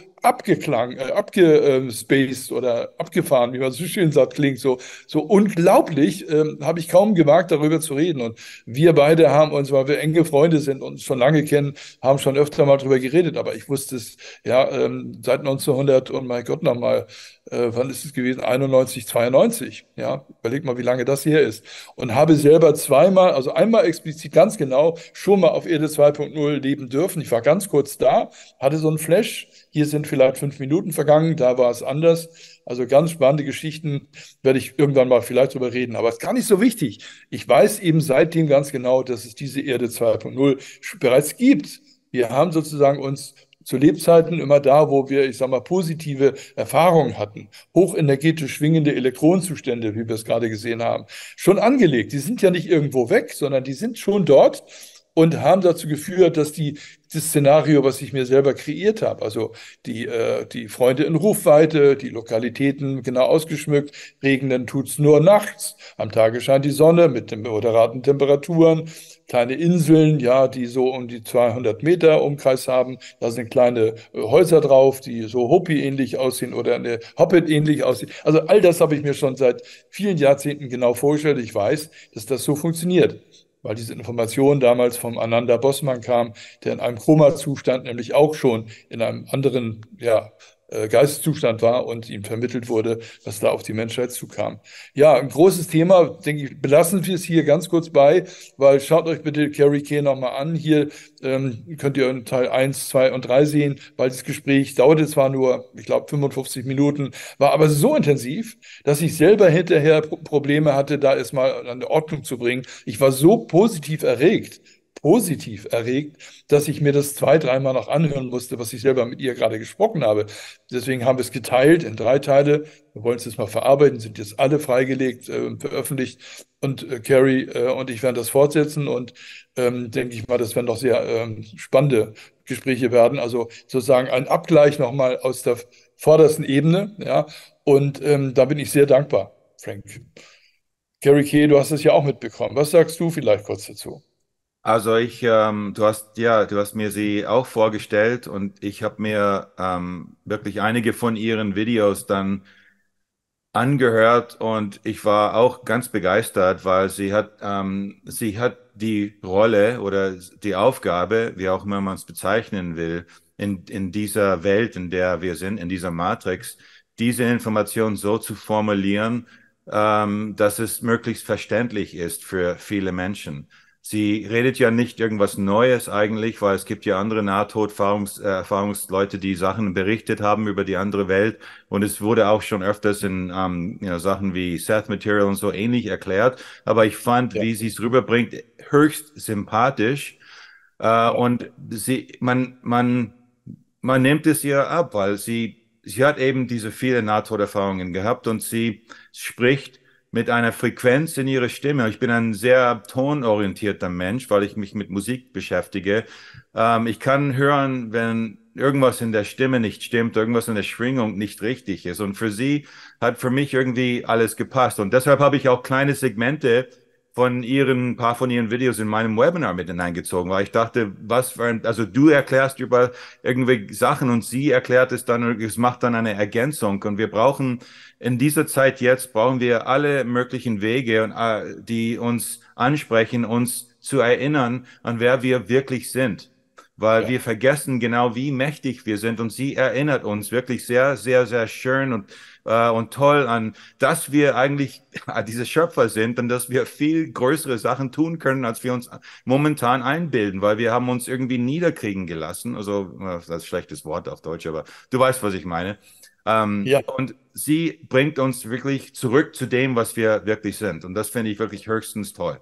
abgespaced oder abgefahren, wie man so schön sagt, klingt, so unglaublich, habe ich kaum gewagt, darüber zu reden. Und wir beide haben uns, weil wir enge Freunde sind und uns schon lange kennen, haben schon öfter mal darüber geredet. Aber ich wusste es ja seit 1900 und mein Gott nochmal, wann ist es gewesen? 91, 92. Ja, überleg mal, wie lange das her ist. Und habe selber zweimal, also einmal explizit ganz genau, schon mal auf Erde 2.0 leben dürfen. Ich war ganz kurz da, hatte so einen Flash. Hier sind vielleicht 5 Minuten vergangen, da war es anders. Also ganz spannende Geschichten, werde ich irgendwann mal vielleicht drüber reden. Aber es ist gar nicht so wichtig. Ich weiß eben seitdem ganz genau, dass es diese Erde 2.0 bereits gibt. Wir haben sozusagen uns zu Lebzeiten immer da, wo wir, ich sag mal, positive Erfahrungen hatten, hochenergetisch schwingende Elektronenzustände, wie wir es gerade gesehen haben, schon angelegt. Die sind ja nicht irgendwo weg, sondern die sind schon dort und haben dazu geführt, dass das Szenario, was ich mir selber kreiert habe, also die Freunde in Rufweite, die Lokalitäten genau ausgeschmückt, regnen tut's nur nachts, am Tage scheint die Sonne mit den moderaten Temperaturen, kleine Inseln, ja, die so um die 200 Meter Umkreis haben, da sind kleine Häuser drauf, die so Hopi-ähnlich aussehen oder eine Hobbit-ähnlich aussehen. Also all das habe ich mir schon seit vielen Jahrzehnten genau vorgestellt. Ich weiß, dass das so funktioniert, weil diese Information damals vom Ananda Bosman kam, der in einem Koma-Zustand nämlich auch schon in einem anderen, ja, Geisteszustand war und ihm vermittelt wurde, was da auf die Menschheit zukam. Ja, ein großes Thema, denke ich, belassen wir es hier ganz kurz bei, weil schaut euch bitte Carrie Kay nochmal an. Hier könnt ihr in Teil 1, 2 und 3 sehen, weil das Gespräch dauerte zwar nur, ich glaube, 55 Minuten, war aber so intensiv, dass ich selber hinterher Probleme hatte, da erstmal an eine Ordnung zu bringen. Ich war so positiv erregt, dass ich mir das 2, dreimal noch anhören musste, was ich selber mit ihr gerade gesprochen habe. Deswegen haben wir es geteilt in 3 Teile. Wir wollen es jetzt mal verarbeiten, sind jetzt alle freigelegt, veröffentlicht. Und Carrie und ich werden das fortsetzen und denke ich mal, das werden doch sehr spannende Gespräche werden. Also sozusagen ein Abgleich nochmal aus der vordersten Ebene. Ja? Und da bin ich sehr dankbar, Frank. Carrie Kay, du hast es ja auch mitbekommen. Was sagst du vielleicht kurz dazu? Also du hast mir sie auch vorgestellt und ich habe mir wirklich einige von ihren Videos dann angehört und ich war auch ganz begeistert, weil sie hat die Rolle oder die Aufgabe, wie auch immer man es bezeichnen will, in dieser Welt, in der wir sind, in dieser Matrix, diese Information so zu formulieren, dass es möglichst verständlich ist für viele Menschen. Sie redet ja nicht irgendwas Neues eigentlich, weil es gibt ja andere Erfahrungsleute, die Sachen berichtet haben über die andere Welt. Und es wurde auch schon öfters in Sachen wie Seth Material und so ähnlich erklärt. Aber ich fand, Ja, wie sie es rüberbringt, höchst sympathisch. ja, Und man nimmt es ihr ab, weil sie hat eben diese viele Nahtoderfahrungen gehabt und sie spricht mit einer Frequenz in ihrer Stimme. Ich bin ein sehr tonorientierter Mensch, weil ich mich mit Musik beschäftige. Ich kann hören, wenn irgendwas in der Stimme nicht stimmt, irgendwas in der Schwingung nicht richtig ist. Und für sie hat für mich irgendwie alles gepasst. Und deshalb habe ich auch kleine Segmente von ein paar von ihren Videos in meinem Webinar mit hineingezogen, weil ich dachte, also du erklärst über irgendwelche Sachen und sie erklärt es dann, es macht dann eine Ergänzung und wir brauchen in dieser Zeit jetzt, brauchen wir alle möglichen Wege, die uns ansprechen, uns zu erinnern, an wer wir wirklich sind. Weil Ja. wir vergessen genau, wie mächtig wir sind und sie erinnert uns wirklich sehr, sehr, sehr schön und toll an, dass wir eigentlich diese Schöpfer sind und dass wir viel größere Sachen tun können, als wir uns momentan einbilden, weil wir haben uns irgendwie niederkriegen gelassen. Also, das ist ein schlechtes Wort auf Deutsch, aber du weißt, was ich meine. Ja. Und sie bringt uns wirklich zurück zu dem, was wir wirklich sind. Und das finde ich wirklich höchstens toll.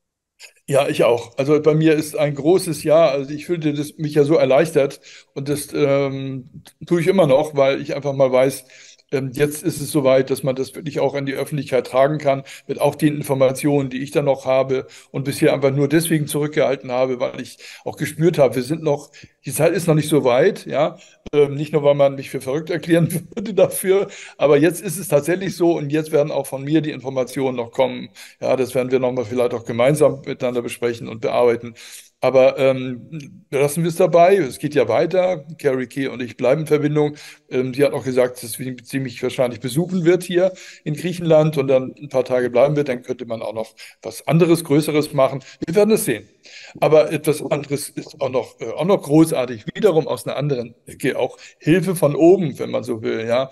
Ja, ich auch. Also bei mir ist ein großes Ja. Also ich fühlte mich ja so erleichtert und das tue ich immer noch, weil ich einfach mal weiß, jetzt ist es soweit, dass man das wirklich auch an die Öffentlichkeit tragen kann, mit auch den Informationen, die ich dann noch habe und bisher einfach nur deswegen zurückgehalten habe, weil ich auch gespürt habe, die Zeit ist noch nicht so weit, ja. Nicht nur, weil man mich für verrückt erklären würde dafür, aber jetzt ist es tatsächlich so und jetzt werden auch von mir die Informationen noch kommen. Ja, das werden wir nochmal vielleicht auch gemeinsam miteinander besprechen und bearbeiten. Aber lassen wir es dabei. Es geht ja weiter. Carrie Kay und ich bleiben in Verbindung. Sie hat auch gesagt, dass sie mich wahrscheinlich besuchen wird hier in Griechenland und dann ein paar Tage bleiben wird. Dann könnte man auch noch was anderes, Größeres machen. Wir werden es sehen. Aber etwas anderes ist auch noch großartig. Wiederum aus einer anderen Ecke. Auch Hilfe von oben, wenn man so will. Ja,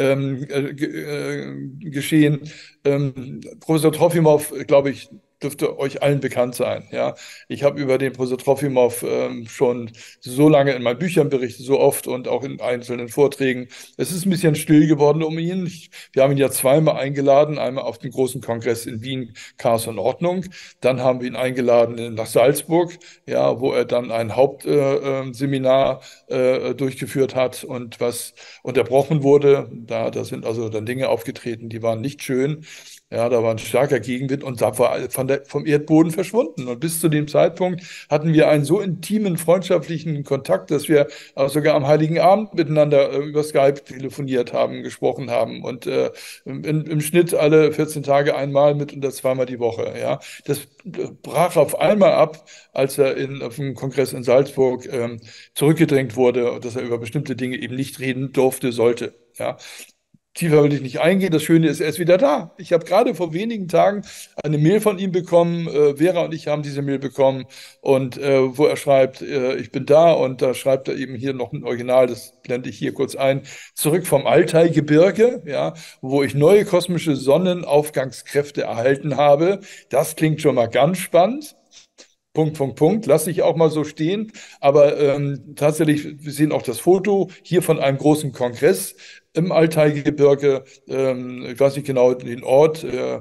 geschehen. Professor Trofimov, glaube ich, dürfte euch allen bekannt sein. Ja, ich habe über den Professor Trofimov schon so lange in meinen Büchern berichtet, so oft und auch in einzelnen Vorträgen. Es ist ein bisschen still geworden um ihn. Wir haben ihn ja zweimal eingeladen, einmal auf den großen Kongress in Wien, Chaos und Ordnung. Dann haben wir ihn eingeladen nach Salzburg, ja, wo er dann ein Hauptseminar durchgeführt hat und was unterbrochen wurde. Da sind also dann Dinge aufgetreten, die waren nicht schön. Ja, da war ein starker Gegenwind und da war vom Erdboden verschwunden. Und bis zu dem Zeitpunkt hatten wir einen so intimen, freundschaftlichen Kontakt, dass wir sogar am Heiligen Abend miteinander über Skype telefoniert haben, gesprochen haben und im Schnitt alle 14 Tage einmal, mitunter zweimal die Woche. Ja, das brach auf einmal ab, als er auf dem Kongress in Salzburg zurückgedrängt wurde, dass er über bestimmte Dinge eben nicht reden durfte, sollte. Ja, tiefer will ich nicht eingehen. Das Schöne ist, er ist wieder da. Ich habe gerade vor wenigen Tagen eine Mail von ihm bekommen. Vera und ich haben diese Mail bekommen und wo er schreibt, ich bin da und da schreibt er eben hier noch ein Original, das blende ich hier kurz ein, zurück vom Altaigebirge, ja, wo ich neue kosmische Sonnenaufgangskräfte erhalten habe. Das klingt schon mal ganz spannend. Punkt, Punkt, Punkt, lasse ich auch mal so stehen. Aber tatsächlich, wir sehen auch das Foto hier von einem großen Kongress im Altaigebirge. Ich weiß nicht genau den Ort,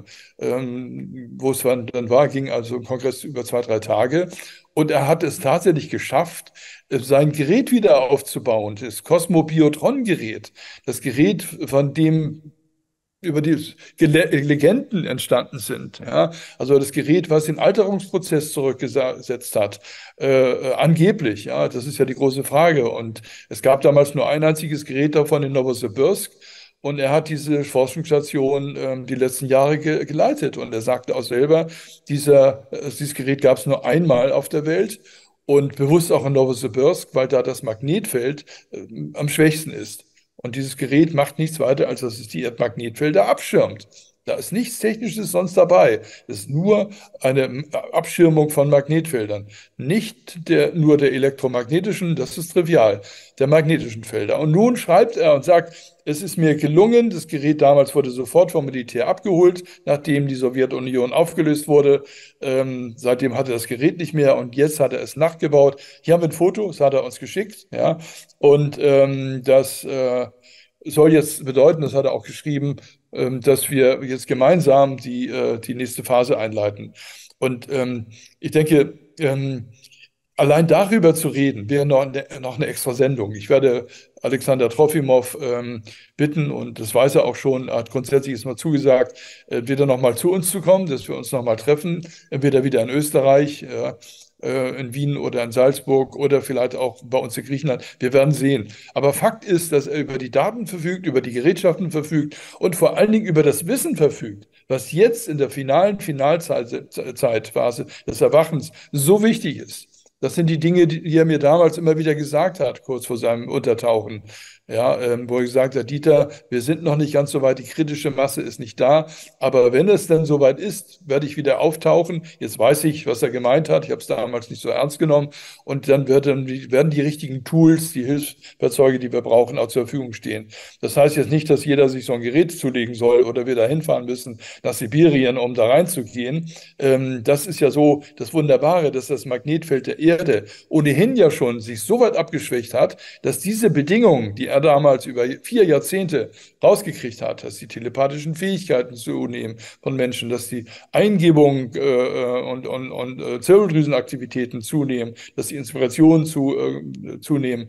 wo es dann war, ging also ein Kongress über 2, 3 Tage. Und er hat es tatsächlich geschafft, sein Gerät wieder aufzubauen, das Cosmobiotron-Gerät. Das Gerät, von dem über die Legenden entstanden sind. Ja? Also das Gerät, was den Alterungsprozess zurückgesetzt hat, angeblich. Ja, das ist ja die große Frage. Und es gab damals nur ein einziges Gerät davon in Novosibirsk. Und er hat diese Forschungsstation die letzten Jahre geleitet. Und er sagte auch selber, dieses Gerät gab es nur einmal auf der Welt. Und bewusst auch in Novosibirsk, weil da das Magnetfeld am schwächsten ist. Und dieses Gerät macht nichts weiter, als dass es die Erdmagnetfelder abschirmt. Da ist nichts Technisches sonst dabei. Es ist nur eine Abschirmung von Magnetfeldern. Nicht nur der elektromagnetischen, das ist trivial, der magnetischen Felder. Und nun schreibt er und sagt, es ist mir gelungen, das Gerät damals wurde sofort vom Militär abgeholt, nachdem die Sowjetunion aufgelöst wurde. Seitdem hatte er das Gerät nicht mehr und jetzt hat er es nachgebaut. Hier haben wir ein Foto, das hat er uns geschickt. Ja, und das soll jetzt bedeuten, das hat er auch geschrieben, dass wir jetzt gemeinsam die nächste Phase einleiten. Und ich denke, Allein darüber zu reden, wäre noch eine extra Sendung. Ich werde Alexander Trofimow bitten, und das weiß er auch schon, er hat grundsätzlich ist mal zugesagt, wieder nochmal zu uns zu kommen, dass wir uns nochmal treffen, entweder wieder in Österreich, in Wien oder in Salzburg oder vielleicht auch bei uns in Griechenland. Wir werden sehen. Aber Fakt ist, dass er über die Daten verfügt, über die Gerätschaften verfügt und vor allen Dingen über das Wissen verfügt, was jetzt in der Finalzeitphase des Erwachens so wichtig ist. Das sind die Dinge, die er mir damals immer wieder gesagt hat, kurz vor seinem Untertauchen. Ja, wo er gesagt hat, Dieter, wir sind noch nicht ganz so weit, die kritische Masse ist nicht da, aber wenn es dann soweit ist, werde ich wieder auftauchen. Jetzt weiß ich, was er gemeint hat. Ich habe es damals nicht so ernst genommen, und dann werden die richtigen Tools, die Hilfswerkzeuge, die wir brauchen, auch zur Verfügung stehen. Das heißt jetzt nicht, dass jeder sich so ein Gerät zulegen soll oder wir da hinfahren müssen nach Sibirien, um da reinzugehen. Das ist ja so das Wunderbare, dass das Magnetfeld der Erde ohnehin ja schon sich so weit abgeschwächt hat, dass diese Bedingungen, die er damals über 4 Jahrzehnte rausgekriegt hat, dass die telepathischen Fähigkeiten zunehmen von Menschen, dass die Eingebung und Zirbeldrüsenaktivitäten zunehmen, dass die Inspirationen zunehmen,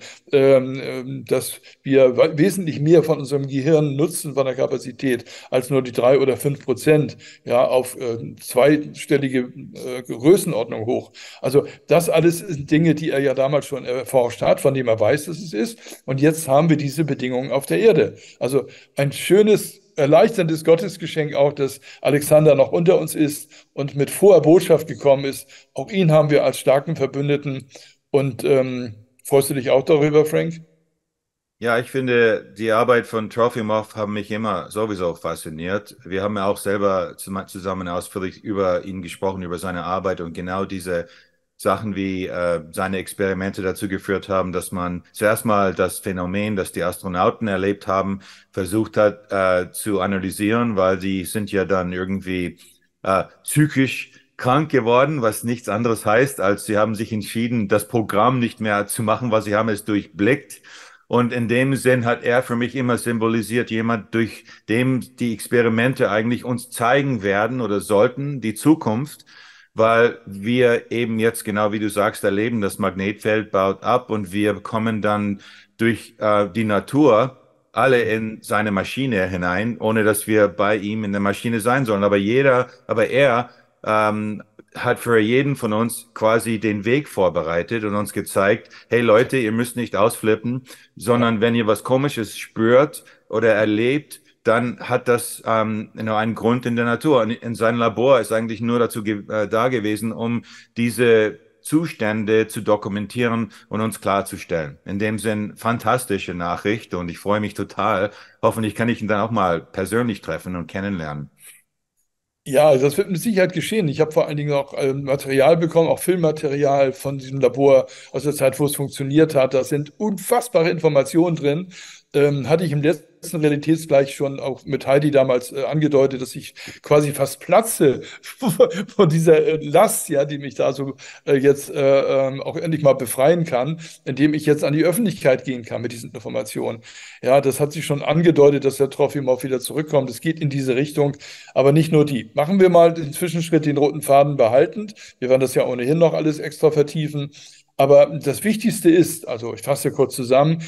dass wir wesentlich mehr von unserem Gehirn nutzen, von der Kapazität, als nur die 3 oder 5%, ja, auf zweistellige Größenordnung hoch. Also das alles sind Dinge, die er ja damals schon erforscht hat, von dem er weiß, dass es ist. Und jetzt haben wir diese Bedingungen auf der Erde. Also ein schönes, erleichterndes Gottesgeschenk auch, dass Alexander noch unter uns ist und mit froher Botschaft gekommen ist. Auch ihn haben wir als starken Verbündeten. Und freust du dich auch darüber, Frank? Ja, ich finde, die Arbeit von Trofimov hat mich immer sowieso fasziniert. Wir haben ja auch selber zusammen ausführlich über ihn gesprochen, über seine Arbeit, und genau diese Sachen wie seine Experimente dazu geführt haben, dass man zuerst mal das Phänomen, das die Astronauten erlebt haben, versucht hat zu analysieren, weil die sind ja dann irgendwie psychisch krank geworden, was nichts anderes heißt, als sie haben sich entschieden, das Programm nicht mehr zu machen, was sie haben es durchblickt. Und in dem Sinn hat er für mich immer symbolisiert, jemand, durch dem die Experimente eigentlich uns zeigen werden oder sollten, die Zukunft, weil wir eben jetzt, genau wie du sagst, erleben, das Magnetfeld baut ab und wir kommen dann durch die Natur alle in seine Maschine hinein, ohne dass wir bei ihm in der Maschine sein sollen. Aber er hat für jeden von uns quasi den Weg vorbereitet und uns gezeigt, hey Leute, ihr müsst nicht ausflippen, sondern wenn ihr was Komisches spürt oder erlebt, dann hat das einen Grund in der Natur. In seinem Labor ist eigentlich nur dazu da gewesen, um diese Zustände zu dokumentieren und uns klarzustellen. In dem Sinn, fantastische Nachricht, und ich freue mich total. Hoffentlich kann ich ihn dann auch mal persönlich treffen und kennenlernen. Ja, das wird mit Sicherheit geschehen. Ich habe vor allen Dingen auch Material bekommen, auch Filmmaterial von diesem Labor aus der Zeit, wo es funktioniert hat. Da sind unfassbare Informationen drin. Hatte ich im letzten Realitätsgleich schon auch mit Heidi damals angedeutet, dass ich quasi fast platze von dieser Last, ja, die mich da so jetzt auch endlich mal befreien kann, indem ich jetzt an die Öffentlichkeit gehen kann mit diesen Informationen. Ja, das hat sich schon angedeutet, dass der Trofimov wieder zurückkommt. Es geht in diese Richtung, aber nicht nur die. Machen wir mal den Zwischenschritt, den roten Faden behaltend. Wir werden das ja ohnehin noch alles extra vertiefen. Aber das Wichtigste ist, also ich fasse kurz zusammen,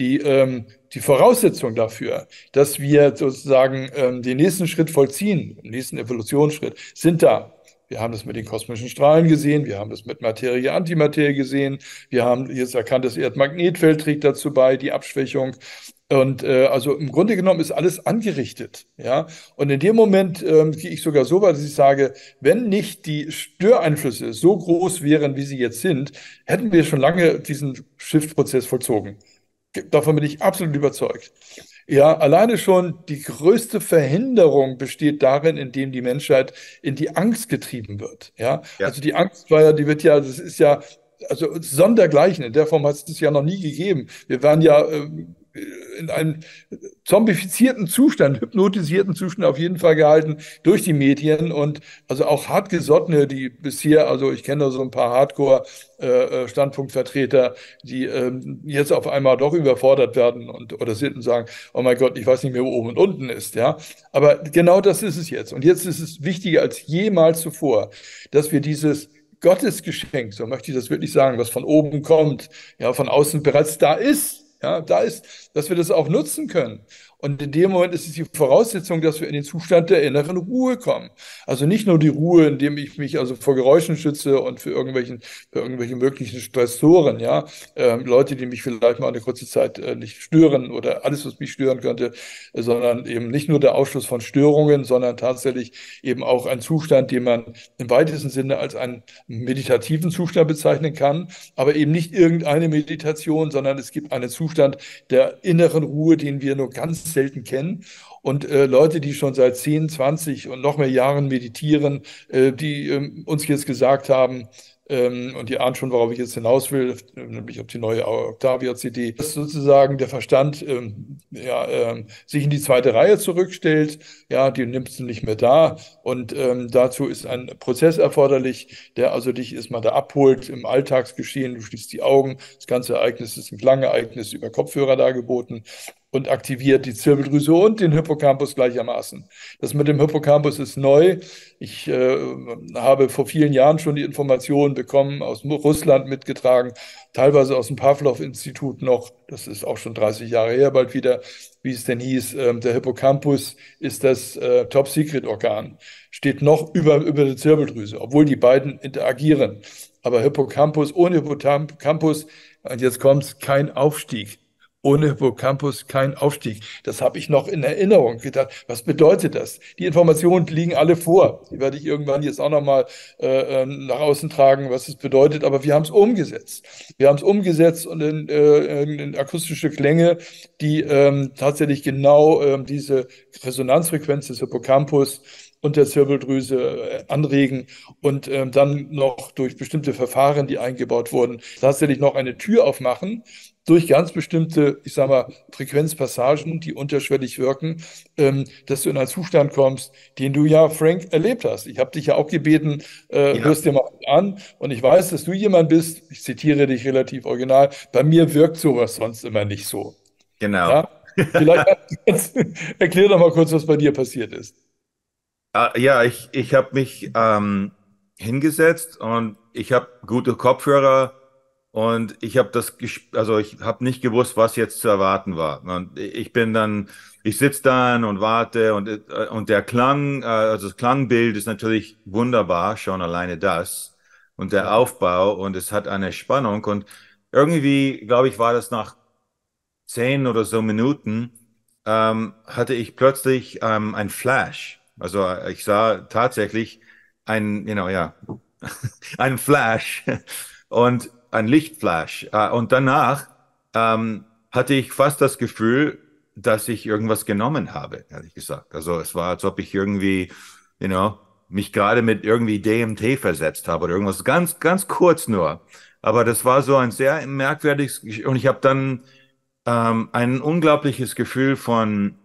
die Voraussetzung dafür, dass wir sozusagen den nächsten Schritt vollziehen, den nächsten Evolutionsschritt, sind da. Wir haben das mit den kosmischen Strahlen gesehen, wir haben das mit Materie, Antimaterie gesehen, wir haben jetzt erkannt, das Erdmagnetfeld trägt dazu bei, die Abschwächung. Und also im Grunde genommen ist alles angerichtet. Ja? Und in dem Moment gehe ich sogar so weit, dass ich sage, wenn nicht die Störeinflüsse so groß wären, wie sie jetzt sind, hätten wir schon lange diesen Shift-Prozess vollzogen. Davon bin ich absolut überzeugt. Ja, alleine schon die größte Verhinderung besteht darin, indem die Menschheit in die Angst getrieben wird. Ja, Ja. also die Angst war ja, die wird ja, das ist ja, also sondergleichen. In der Form hat es das ja noch nie gegeben. Wir waren ja in einem zombifizierten Zustand, hypnotisierten Zustand auf jeden Fall gehalten durch die Medien, und also auch hartgesottene, die bisher, also ich kenne da so ein paar Hardcore-Standpunktvertreter, die jetzt auf einmal doch überfordert werden oder sind und sagen, oh mein Gott, ich weiß nicht mehr, wo oben und unten ist, ja. Aber genau das ist es jetzt. Und jetzt ist es wichtiger als jemals zuvor, dass wir dieses Gottesgeschenk, so möchte ich das wirklich sagen, was von oben kommt, ja, von außen bereits da ist. Ja, da ist, dass wir das auch nutzen können. Und in dem Moment ist es die Voraussetzung, dass wir in den Zustand der inneren Ruhe kommen. Also nicht nur die Ruhe, indem ich mich also vor Geräuschen schütze und für irgendwelche möglichen Stressoren, ja, Leute, die mich vielleicht mal eine kurze Zeit nicht stören oder alles, was mich stören könnte, sondern eben nicht nur der Ausschluss von Störungen, sondern tatsächlich eben auch ein Zustand, den man im weitesten Sinne als einen meditativen Zustand bezeichnen kann, aber eben nicht irgendeine Meditation, sondern es gibt einen Zustand der inneren Ruhe, den wir nur ganz selten kennen. Und Leute, die schon seit 10, 20 und noch mehr Jahren meditieren, die uns jetzt gesagt haben, und die ahnen schon, worauf ich jetzt hinaus will, nämlich auf die neue Octavia-CD, dass sozusagen der Verstand sich in die zweite Reihe zurückstellt, ja, die nimmst du nicht mehr da. Und dazu ist ein Prozess erforderlich, der also dich erstmal da abholt im Alltagsgeschehen. Du schließt die Augen, das ganze Ereignis ist ein Klangereignis über Kopfhörer dargeboten und aktiviert die Zirbeldrüse und den Hippocampus gleichermaßen. Das mit dem Hippocampus ist neu. Ich habe vor vielen Jahren schon die Informationen bekommen, aus Russland mitgetragen, teilweise aus dem Pawlow-Institut noch, das ist auch schon 30 Jahre her, bald wieder, wie es denn hieß, der Hippocampus ist das Top-Secret-Organ, steht noch über der Zirbeldrüse, obwohl die beiden interagieren. Aber Hippocampus, ohne Hippocampus, und jetzt kommt es, kein Aufstieg. Ohne Hippocampus kein Aufstieg. Das habe ich noch in Erinnerung gedacht. Was bedeutet das? Die Informationen liegen alle vor. Die werde ich irgendwann jetzt auch nochmal nach außen tragen, was es bedeutet. Aber wir haben es umgesetzt. Wir haben es umgesetzt und in akustische Klänge, die tatsächlich genau diese Resonanzfrequenz des Hippocampus und der Zirbeldrüse anregen und dann noch durch bestimmte Verfahren, die eingebaut wurden, tatsächlich noch eine Tür aufmachen, durch ganz bestimmte, ich sage mal, Frequenzpassagen, die unterschwellig wirken, dass du in einen Zustand kommst, den du ja, Frank, erlebt hast. Ich habe dich ja auch gebeten, Ja, hörst dir mal an. Und ich weiß, dass du jemand bist, ich zitiere dich relativ original, bei mir wirkt sowas sonst immer nicht so. genau. Ja? Vielleicht erklär doch mal kurz, was bei dir passiert ist. Ja, ich habe mich hingesetzt und ich habe gute Kopfhörer und ich habe also ich habe nicht gewusst, was jetzt zu erwarten war. Und ich sitze dann und warte und der Klang, also das Klangbild ist natürlich wunderbar, schon alleine das und der Ja. Aufbau und es hat eine Spannung und irgendwie, glaube ich, war das nach 10 oder so Minuten hatte ich plötzlich ein Flash. Also ich sah tatsächlich ja, ein Flash und ein Lichtflash. Und danach hatte ich fast das Gefühl, dass ich irgendwas genommen habe, ehrlich gesagt. Also es war, als ob ich irgendwie, mich gerade mit irgendwie DMT versetzt habe oder irgendwas ganz, ganz kurz nur. Aber das war so ein sehr merkwürdiges, und ich habe dann ein unglaubliches Gefühl von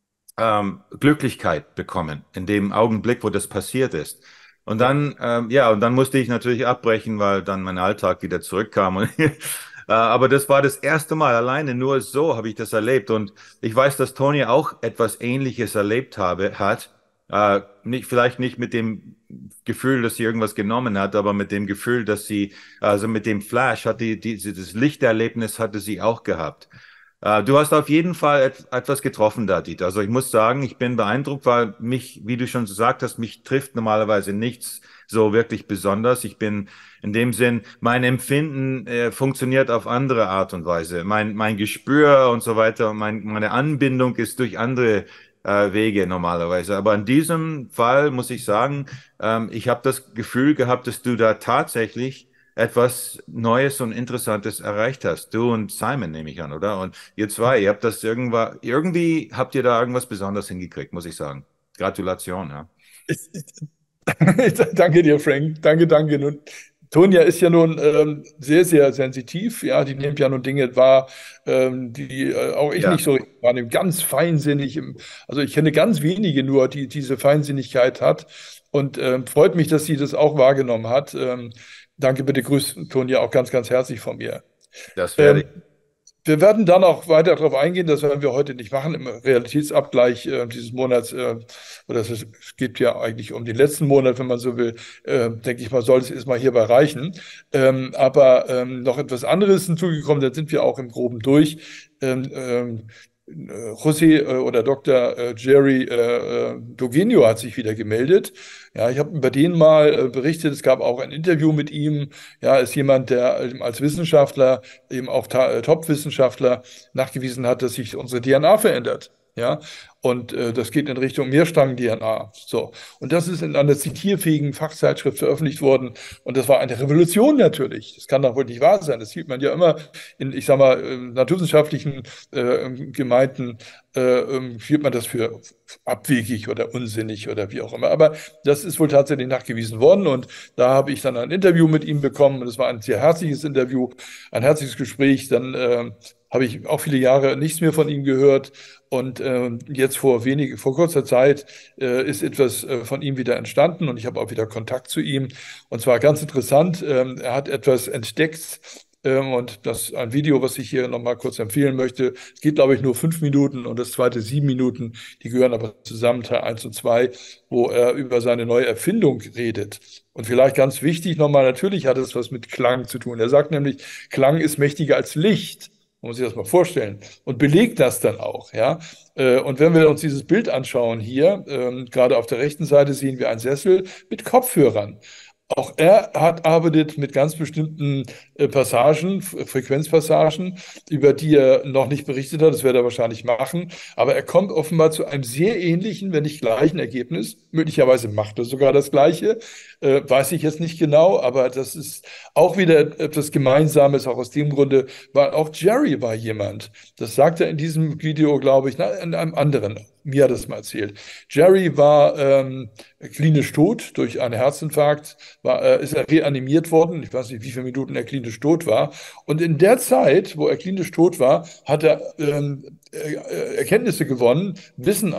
Glücklichkeit bekommen in dem Augenblick, wo das passiert ist. Und Ja. dann, ja, und dann musste ich natürlich abbrechen, weil dann mein Alltag wieder zurückkam. Und, aber das war das erste Mal alleine, nur so habe ich das erlebt. Und ich weiß, dass Toni auch etwas Ähnliches hat. Vielleicht nicht mit dem Gefühl, dass sie irgendwas genommen hat, aber mit dem Gefühl, also mit dem Flash dieses Lichterlebnis hatte sie auch gehabt. Du hast auf jeden Fall etwas getroffen da, Dieter. Also ich muss sagen, ich bin beeindruckt, weil mich, wie du schon gesagt hast, mich trifft normalerweise nichts so wirklich besonders. Ich bin in dem Sinn, mein Empfinden funktioniert auf andere Art und Weise. Mein Gespür und so weiter, meine Anbindung ist durch andere Wege normalerweise. Aber in diesem Fall muss ich sagen, ich habe das Gefühl gehabt, dass du da tatsächlich etwas Neues und Interessantes erreicht hast. Du und Simon, nehme ich an, oder? Und ihr zwei, ihr habt das irgendwie habt ihr da irgendwas Besonderes hingekriegt, muss ich sagen. Gratulation, ja. Danke dir, Frank. Danke, danke. Nun, Tonja ist ja nun sehr, sehr sensitiv. Ja, die nimmt ja nun Dinge wahr, die auch ich nicht Ja, so richtig wahrnehme. Ganz feinsinnig. Also ich kenne ganz wenige nur, die diese Feinsinnigkeit hat. Und freut mich, dass sie das auch wahrgenommen hat. Danke, bitte grüß Tonja auch ganz, ganz herzlich von mir. das werde Ähm, ich. Wir werden dann auch weiter darauf eingehen, das werden wir heute nicht machen, im Realitätsabgleich dieses Monats, oder es geht ja eigentlich um den letzten Monat, wenn man so will, denke ich mal, soll es erstmal hierbei reichen. Aber noch etwas anderes hinzugekommen, dann sind wir auch im Groben durch. José oder Dr. Jerry Dogenio hat sich wieder gemeldet. Ja, ich habe über den mal berichtet. Es gab auch ein Interview mit ihm. Ja, ist jemand, der als Wissenschaftler, eben auch Top-Wissenschaftler, nachgewiesen hat, dass sich unsere DNA verändert. Ja, und das geht in Richtung Mehrstrang-DNA. So. Und das ist in einer zitierfähigen Fachzeitschrift veröffentlicht worden. Und das war eine Revolution natürlich. Das kann doch wohl nicht wahr sein. Das hielt man ja immer in, ich sag mal, naturwissenschaftlichen Gemeinden, hielt man das für abwegig oder unsinnig oder wie auch immer. Aber das ist wohl tatsächlich nachgewiesen worden. Und da habe ich dann ein Interview mit ihm bekommen. Und es war ein sehr herzliches Interview, ein herzliches Gespräch. Dann habe ich auch viele Jahre nichts mehr von ihm gehört. Und jetzt vor kurzer Zeit ist etwas von ihm wieder entstanden und ich habe auch wieder Kontakt zu ihm. Und zwar ganz interessant, er hat etwas entdeckt, und das ist ein Video, was ich hier nochmal kurz empfehlen möchte. Es geht, glaube ich, nur 5 Minuten und das zweite 7 Minuten. Die gehören aber zusammen, Teil 1 und 2, wo er über seine neue Erfindung redet. Und vielleicht ganz wichtig nochmal, natürlich hat es was mit Klang zu tun. Er sagt nämlich, Klang ist mächtiger als Licht. Man muss sich das mal vorstellen. Und belegt das dann auch, ja. Und wenn wir uns dieses Bild anschauen hier, gerade auf der rechten Seite sehen wir einen Sessel mit Kopfhörern. Auch er arbeitet mit ganz bestimmten Passagen, Frequenzpassagen, über die er noch nicht berichtet hat. Das wird er wahrscheinlich machen. Aber er kommt offenbar zu einem sehr ähnlichen, wenn nicht gleichen Ergebnis. Möglicherweise macht er sogar das Gleiche. Weiß ich jetzt nicht genau, aber das ist auch wieder etwas Gemeinsames. Auch aus dem Grunde war auch Jerry war jemand. Das sagt er in diesem Video, glaube ich, in einem anderen. Mir hat es mal erzählt. Jerry war klinisch tot durch einen Herzinfarkt, ist er reanimiert worden. Ich weiß nicht, wie viele Minuten er klinisch tot war. Und in der Zeit, wo er klinisch tot war, hat er Erkenntnisse gewonnen, Wissen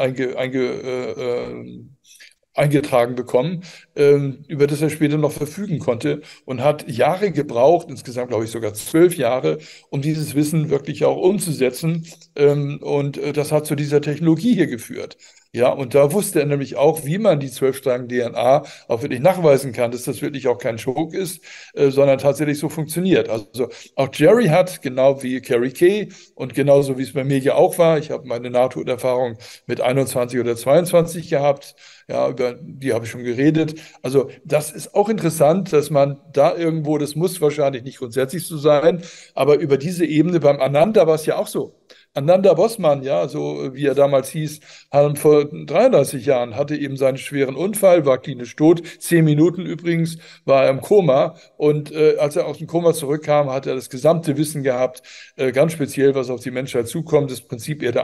eingetragen bekommen, über das er später noch verfügen konnte und hat Jahre gebraucht, insgesamt glaube ich sogar 12 Jahre, um dieses Wissen wirklich auch umzusetzen. Und das hat zu dieser Technologie hier geführt. Ja, und da wusste er nämlich auch, wie man die 12-Strang-DNA auch wirklich nachweisen kann, dass das wirklich auch kein Joke ist, sondern tatsächlich so funktioniert. Also auch Jerry hat, genau wie Carrie Kay und genauso wie es bei mir ja auch war, ich habe meine Nahtoderfahrung mit 21 oder 22 gehabt, ja, über die habe ich schon geredet. Also das ist auch interessant, dass man da irgendwo, das muss wahrscheinlich nicht grundsätzlich so sein, aber über diese Ebene, beim Ananda war es ja auch so. Ananda Bosman, ja, so wie er damals hieß, vor 33 Jahren hatte eben seinen schweren Unfall, war klinisch tot, 10 Minuten übrigens, war er im Koma und als er aus dem Koma zurückkam, hat er das gesamte Wissen gehabt, ganz speziell, was auf die Menschheit zukommt, das Prinzip Erde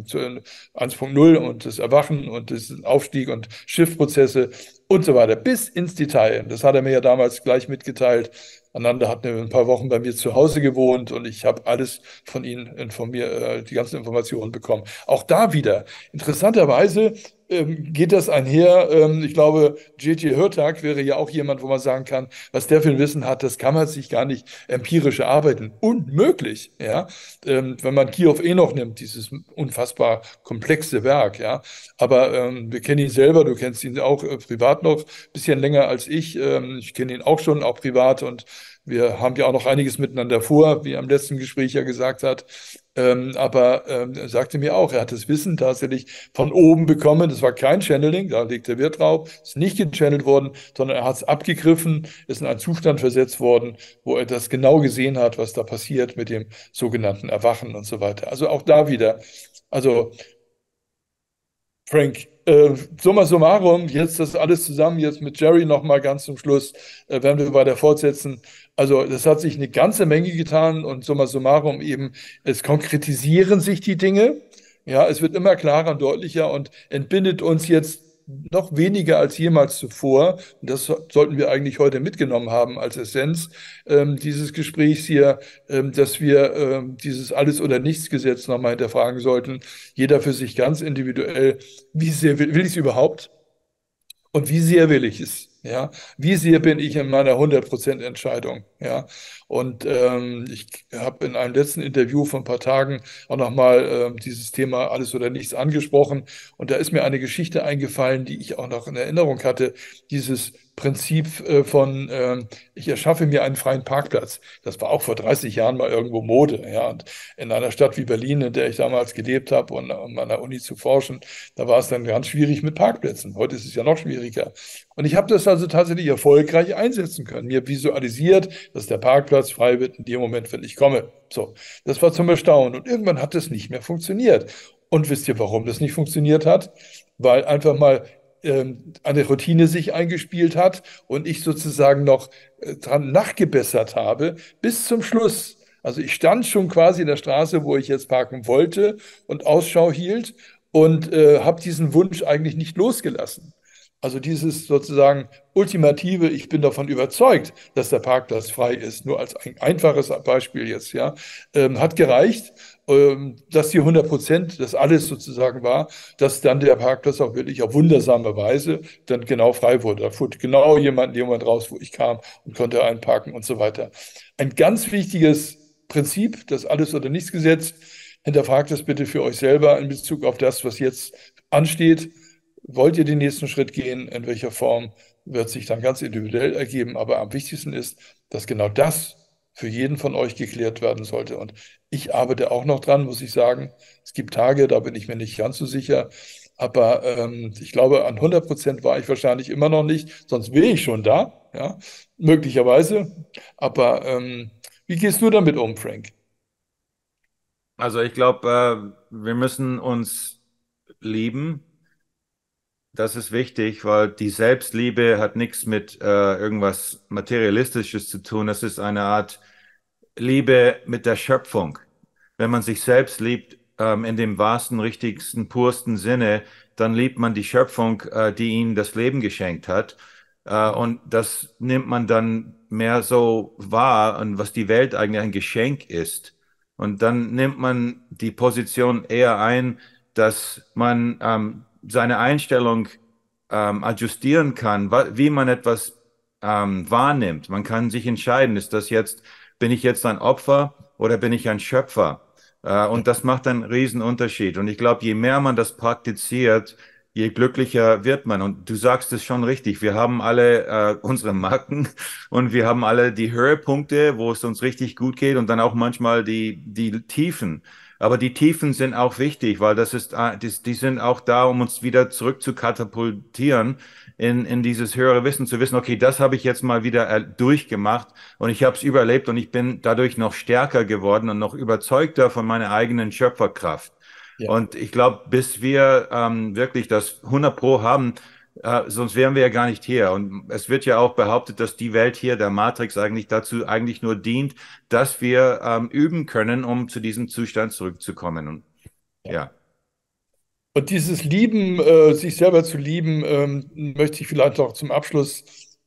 1.0 und das Erwachen und das Aufstieg und Schiffprozesse und so weiter, bis ins Detail. Das hat er mir ja damals gleich mitgeteilt. Ananda hat ein paar Wochen bei mir zu Hause gewohnt und ich habe alles von ihm die ganzen Informationen bekommen. Auch da wieder, interessanterweise geht das einher. Ich glaube, J.J. Hurtak wäre ja auch jemand, wo man sagen kann, was der für ein Wissen hat, das kann man sich gar nicht empirisch erarbeiten. Unmöglich, ja. Wenn man Kiew Enoch nimmt, dieses unfassbar komplexe Werk, ja. Aber wir kennen ihn selber, du kennst ihn auch privat noch, ein bisschen länger als ich. Ich kenne ihn auch schon, auch privat und wir haben ja auch noch einiges miteinander vor, wie er im letzten Gespräch ja gesagt hat. Aber er sagte mir auch, er hat das Wissen tatsächlich von oben bekommen. Das war kein Channeling, da liegt der Wert drauf, ist nicht gechannelt worden, sondern er hat es abgegriffen, ist in einen Zustand versetzt worden, wo er das genau gesehen hat, was da passiert mit dem sogenannten Erwachen und so weiter. Also auch da wieder. Also Frank, summa summarum, jetzt das alles zusammen, jetzt mit Jerry nochmal ganz zum Schluss, werden wir weiter fortsetzen. Also das hat sich eine ganze Menge getan und summa summarum eben, es konkretisieren sich die Dinge. Ja, es wird immer klarer und deutlicher und entbindet uns jetzt noch weniger als jemals zuvor. Und das sollten wir eigentlich heute mitgenommen haben als Essenz dieses Gesprächs hier, dass wir dieses Alles- oder Nichts-Gesetz nochmal hinterfragen sollten. Jeder für sich ganz individuell, wie sehr will ich es überhaupt und wie sehr will ich es? Ja, wie sehr bin ich in meiner 100% Entscheidung? Ja, und ich habe in einem letzten Interview vor ein paar Tagen auch nochmal dieses Thema Alles oder Nichts angesprochen. Und da ist mir eine Geschichte eingefallen, die ich auch noch in Erinnerung hatte. Dieses Prinzip von ich erschaffe mir einen freien Parkplatz. Das war auch vor 30 Jahren mal irgendwo Mode. Ja, und in einer Stadt wie Berlin, in der ich damals gelebt habe und um an der Uni zu forschen, da war es dann ganz schwierig mit Parkplätzen. Heute ist es ja noch schwieriger. Und ich habe das also tatsächlich erfolgreich einsetzen können. Mir visualisiert, dass der Parkplatz frei wird in dem Moment, wenn ich komme. So, das war zum Erstaunen. Und irgendwann hat das nicht mehr funktioniert. Und wisst ihr, warum das nicht funktioniert hat? Weil einfach mal eine Routine sich eingespielt hat und ich sozusagen noch dran nachgebessert habe bis zum Schluss. Also ich stand schon quasi in der Straße, wo ich jetzt parken wollte und Ausschau hielt und habe diesen Wunsch eigentlich nicht losgelassen. Also dieses sozusagen ultimative, ich bin davon überzeugt, dass der Parkplatz frei ist, nur als ein einfaches Beispiel jetzt, ja, hat gereicht, dass die 100%, dass alles sozusagen war, dass dann der Parkplatz auch wirklich auf wundersame Weise dann genau frei wurde. Da fuhr genau jemand in dem Moment raus, wo ich kam und konnte einparken und so weiter. Ein ganz wichtiges Prinzip, das Alles- oder Nichts-Gesetz. Hinterfragt es bitte für euch selber in Bezug auf das, was jetzt ansteht. Wollt ihr den nächsten Schritt gehen? In welcher Form wird sich dann ganz individuell ergeben? Aber am wichtigsten ist, dass genau das für jeden von euch geklärt werden sollte. Und ich arbeite auch noch dran, muss ich sagen. Es gibt Tage, da bin ich mir nicht ganz so sicher. Aber ich glaube, an 100% war ich wahrscheinlich immer noch nicht. Sonst wäre ich schon da, ja, möglicherweise. Aber wie gehst du damit um, Frank? Also ich glaube, wir müssen uns lieben. Das ist wichtig, weil die Selbstliebe hat nichts mit irgendwas Materialistisches zu tun. Das ist eine Art Liebe mit der Schöpfung. Wenn man sich selbst liebt, in dem wahrsten, richtigsten, pursten Sinne, dann liebt man die Schöpfung, die ihnen das Leben geschenkt hat. Und das nimmt man dann mehr so wahr, und was die Welt eigentlich ein Geschenk ist. Und dann nimmt man die Position eher ein, dass man seine Einstellung adjustieren kann, wie man etwas wahrnimmt. Man kann sich entscheiden, bin ich jetzt ein Opfer oder bin ich ein Schöpfer? Und das macht einen riesen Unterschied. Und ich glaube, je mehr man das praktiziert, je glücklicher wird man. Und du sagst es schon richtig. Wir haben alle unsere Marken und wir haben alle die Höhepunkte, wo es uns richtig gut geht, und dann auch manchmal die Tiefen. Aber die Tiefen sind auch wichtig, weil die sind auch da, um uns wieder zurück zu katapultieren in dieses höhere Wissen, zu wissen, okay, das habe ich jetzt mal wieder durchgemacht und ich habe es überlebt und ich bin dadurch noch stärker geworden und noch überzeugter von meiner eigenen Schöpferkraft. Ja. Und ich glaube, bis wir wirklich das 100 Pro haben, sonst wären wir ja gar nicht hier. Und es wird ja auch behauptet, dass die Welt hier, der Matrix, eigentlich nur dient, dass wir üben können, um zu diesem Zustand zurückzukommen. Und ja. Und dieses Lieben, sich selber zu lieben, möchte ich vielleicht auch zum Abschluss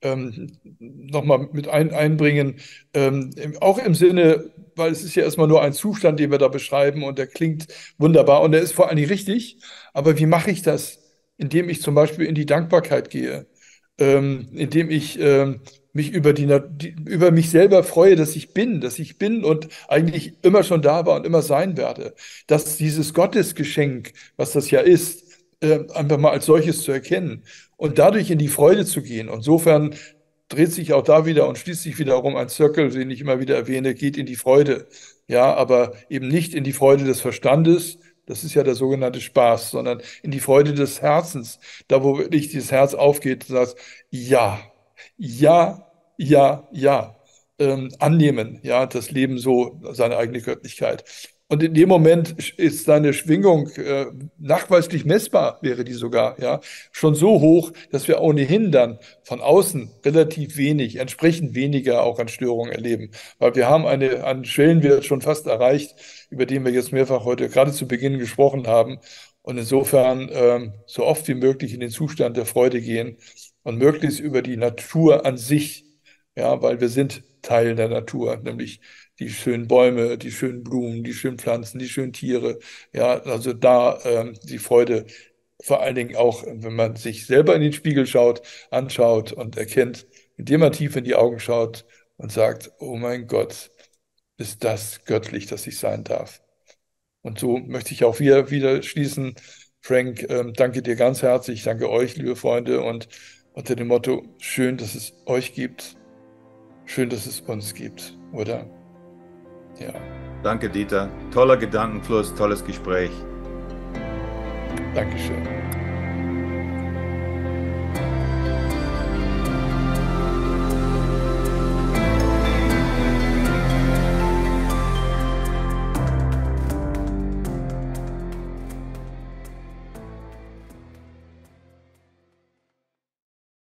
nochmal mit einbringen. Auch im Sinne, weil es ist ja erstmal nur ein Zustand, den wir da beschreiben und der klingt wunderbar und der ist vor allen Dingen richtig. Aber wie mache ich das? Indem ich zum Beispiel in die Dankbarkeit gehe, indem ich mich über mich selber freue, dass ich bin und eigentlich immer schon da war und immer sein werde. Dass dieses Gottesgeschenk, was das ja ist, einfach mal als solches zu erkennen und dadurch in die Freude zu gehen. Insofern dreht sich auch da wieder und schließt sich wiederum ein Zirkel, den ich immer wieder erwähne, geht in die Freude. Ja, aber eben nicht in die Freude des Verstandes, das ist ja der sogenannte Spaß, sondern in die Freude des Herzens, da wo wirklich dieses Herz aufgeht, und sagt, ja, ja, ja, ja, annehmen, ja, das Leben so, seine eigene Göttlichkeit. Und in dem Moment ist seine Schwingung nachweislich messbar, wäre die sogar, ja, schon so hoch, dass wir ohnehin dann von außen relativ wenig, entsprechend weniger auch an Störungen erleben. Weil wir haben einen Schwellenwert schon fast erreicht, über den wir jetzt mehrfach heute gerade zu Beginn gesprochen haben. Und insofern so oft wie möglich in den Zustand der Freude gehen und möglichst über die Natur an sich, ja, weil wir sind Teil der Natur, nämlich die schönen Bäume, die schönen Blumen, die schönen Pflanzen, die schönen Tiere, ja, also da die Freude vor allen Dingen auch, wenn man sich selber in den Spiegel anschaut und erkennt, indem man tief in die Augen schaut und sagt, oh mein Gott, ist das göttlich, dass ich sein darf. Und so möchte ich auch wieder schließen. Frank, danke dir ganz herzlich, danke euch, liebe Freunde, und unter dem Motto, schön, dass es euch gibt, schön, dass es uns gibt, oder? Ja. Danke, Dieter. Toller Gedankenfluss, tolles Gespräch. Dankeschön.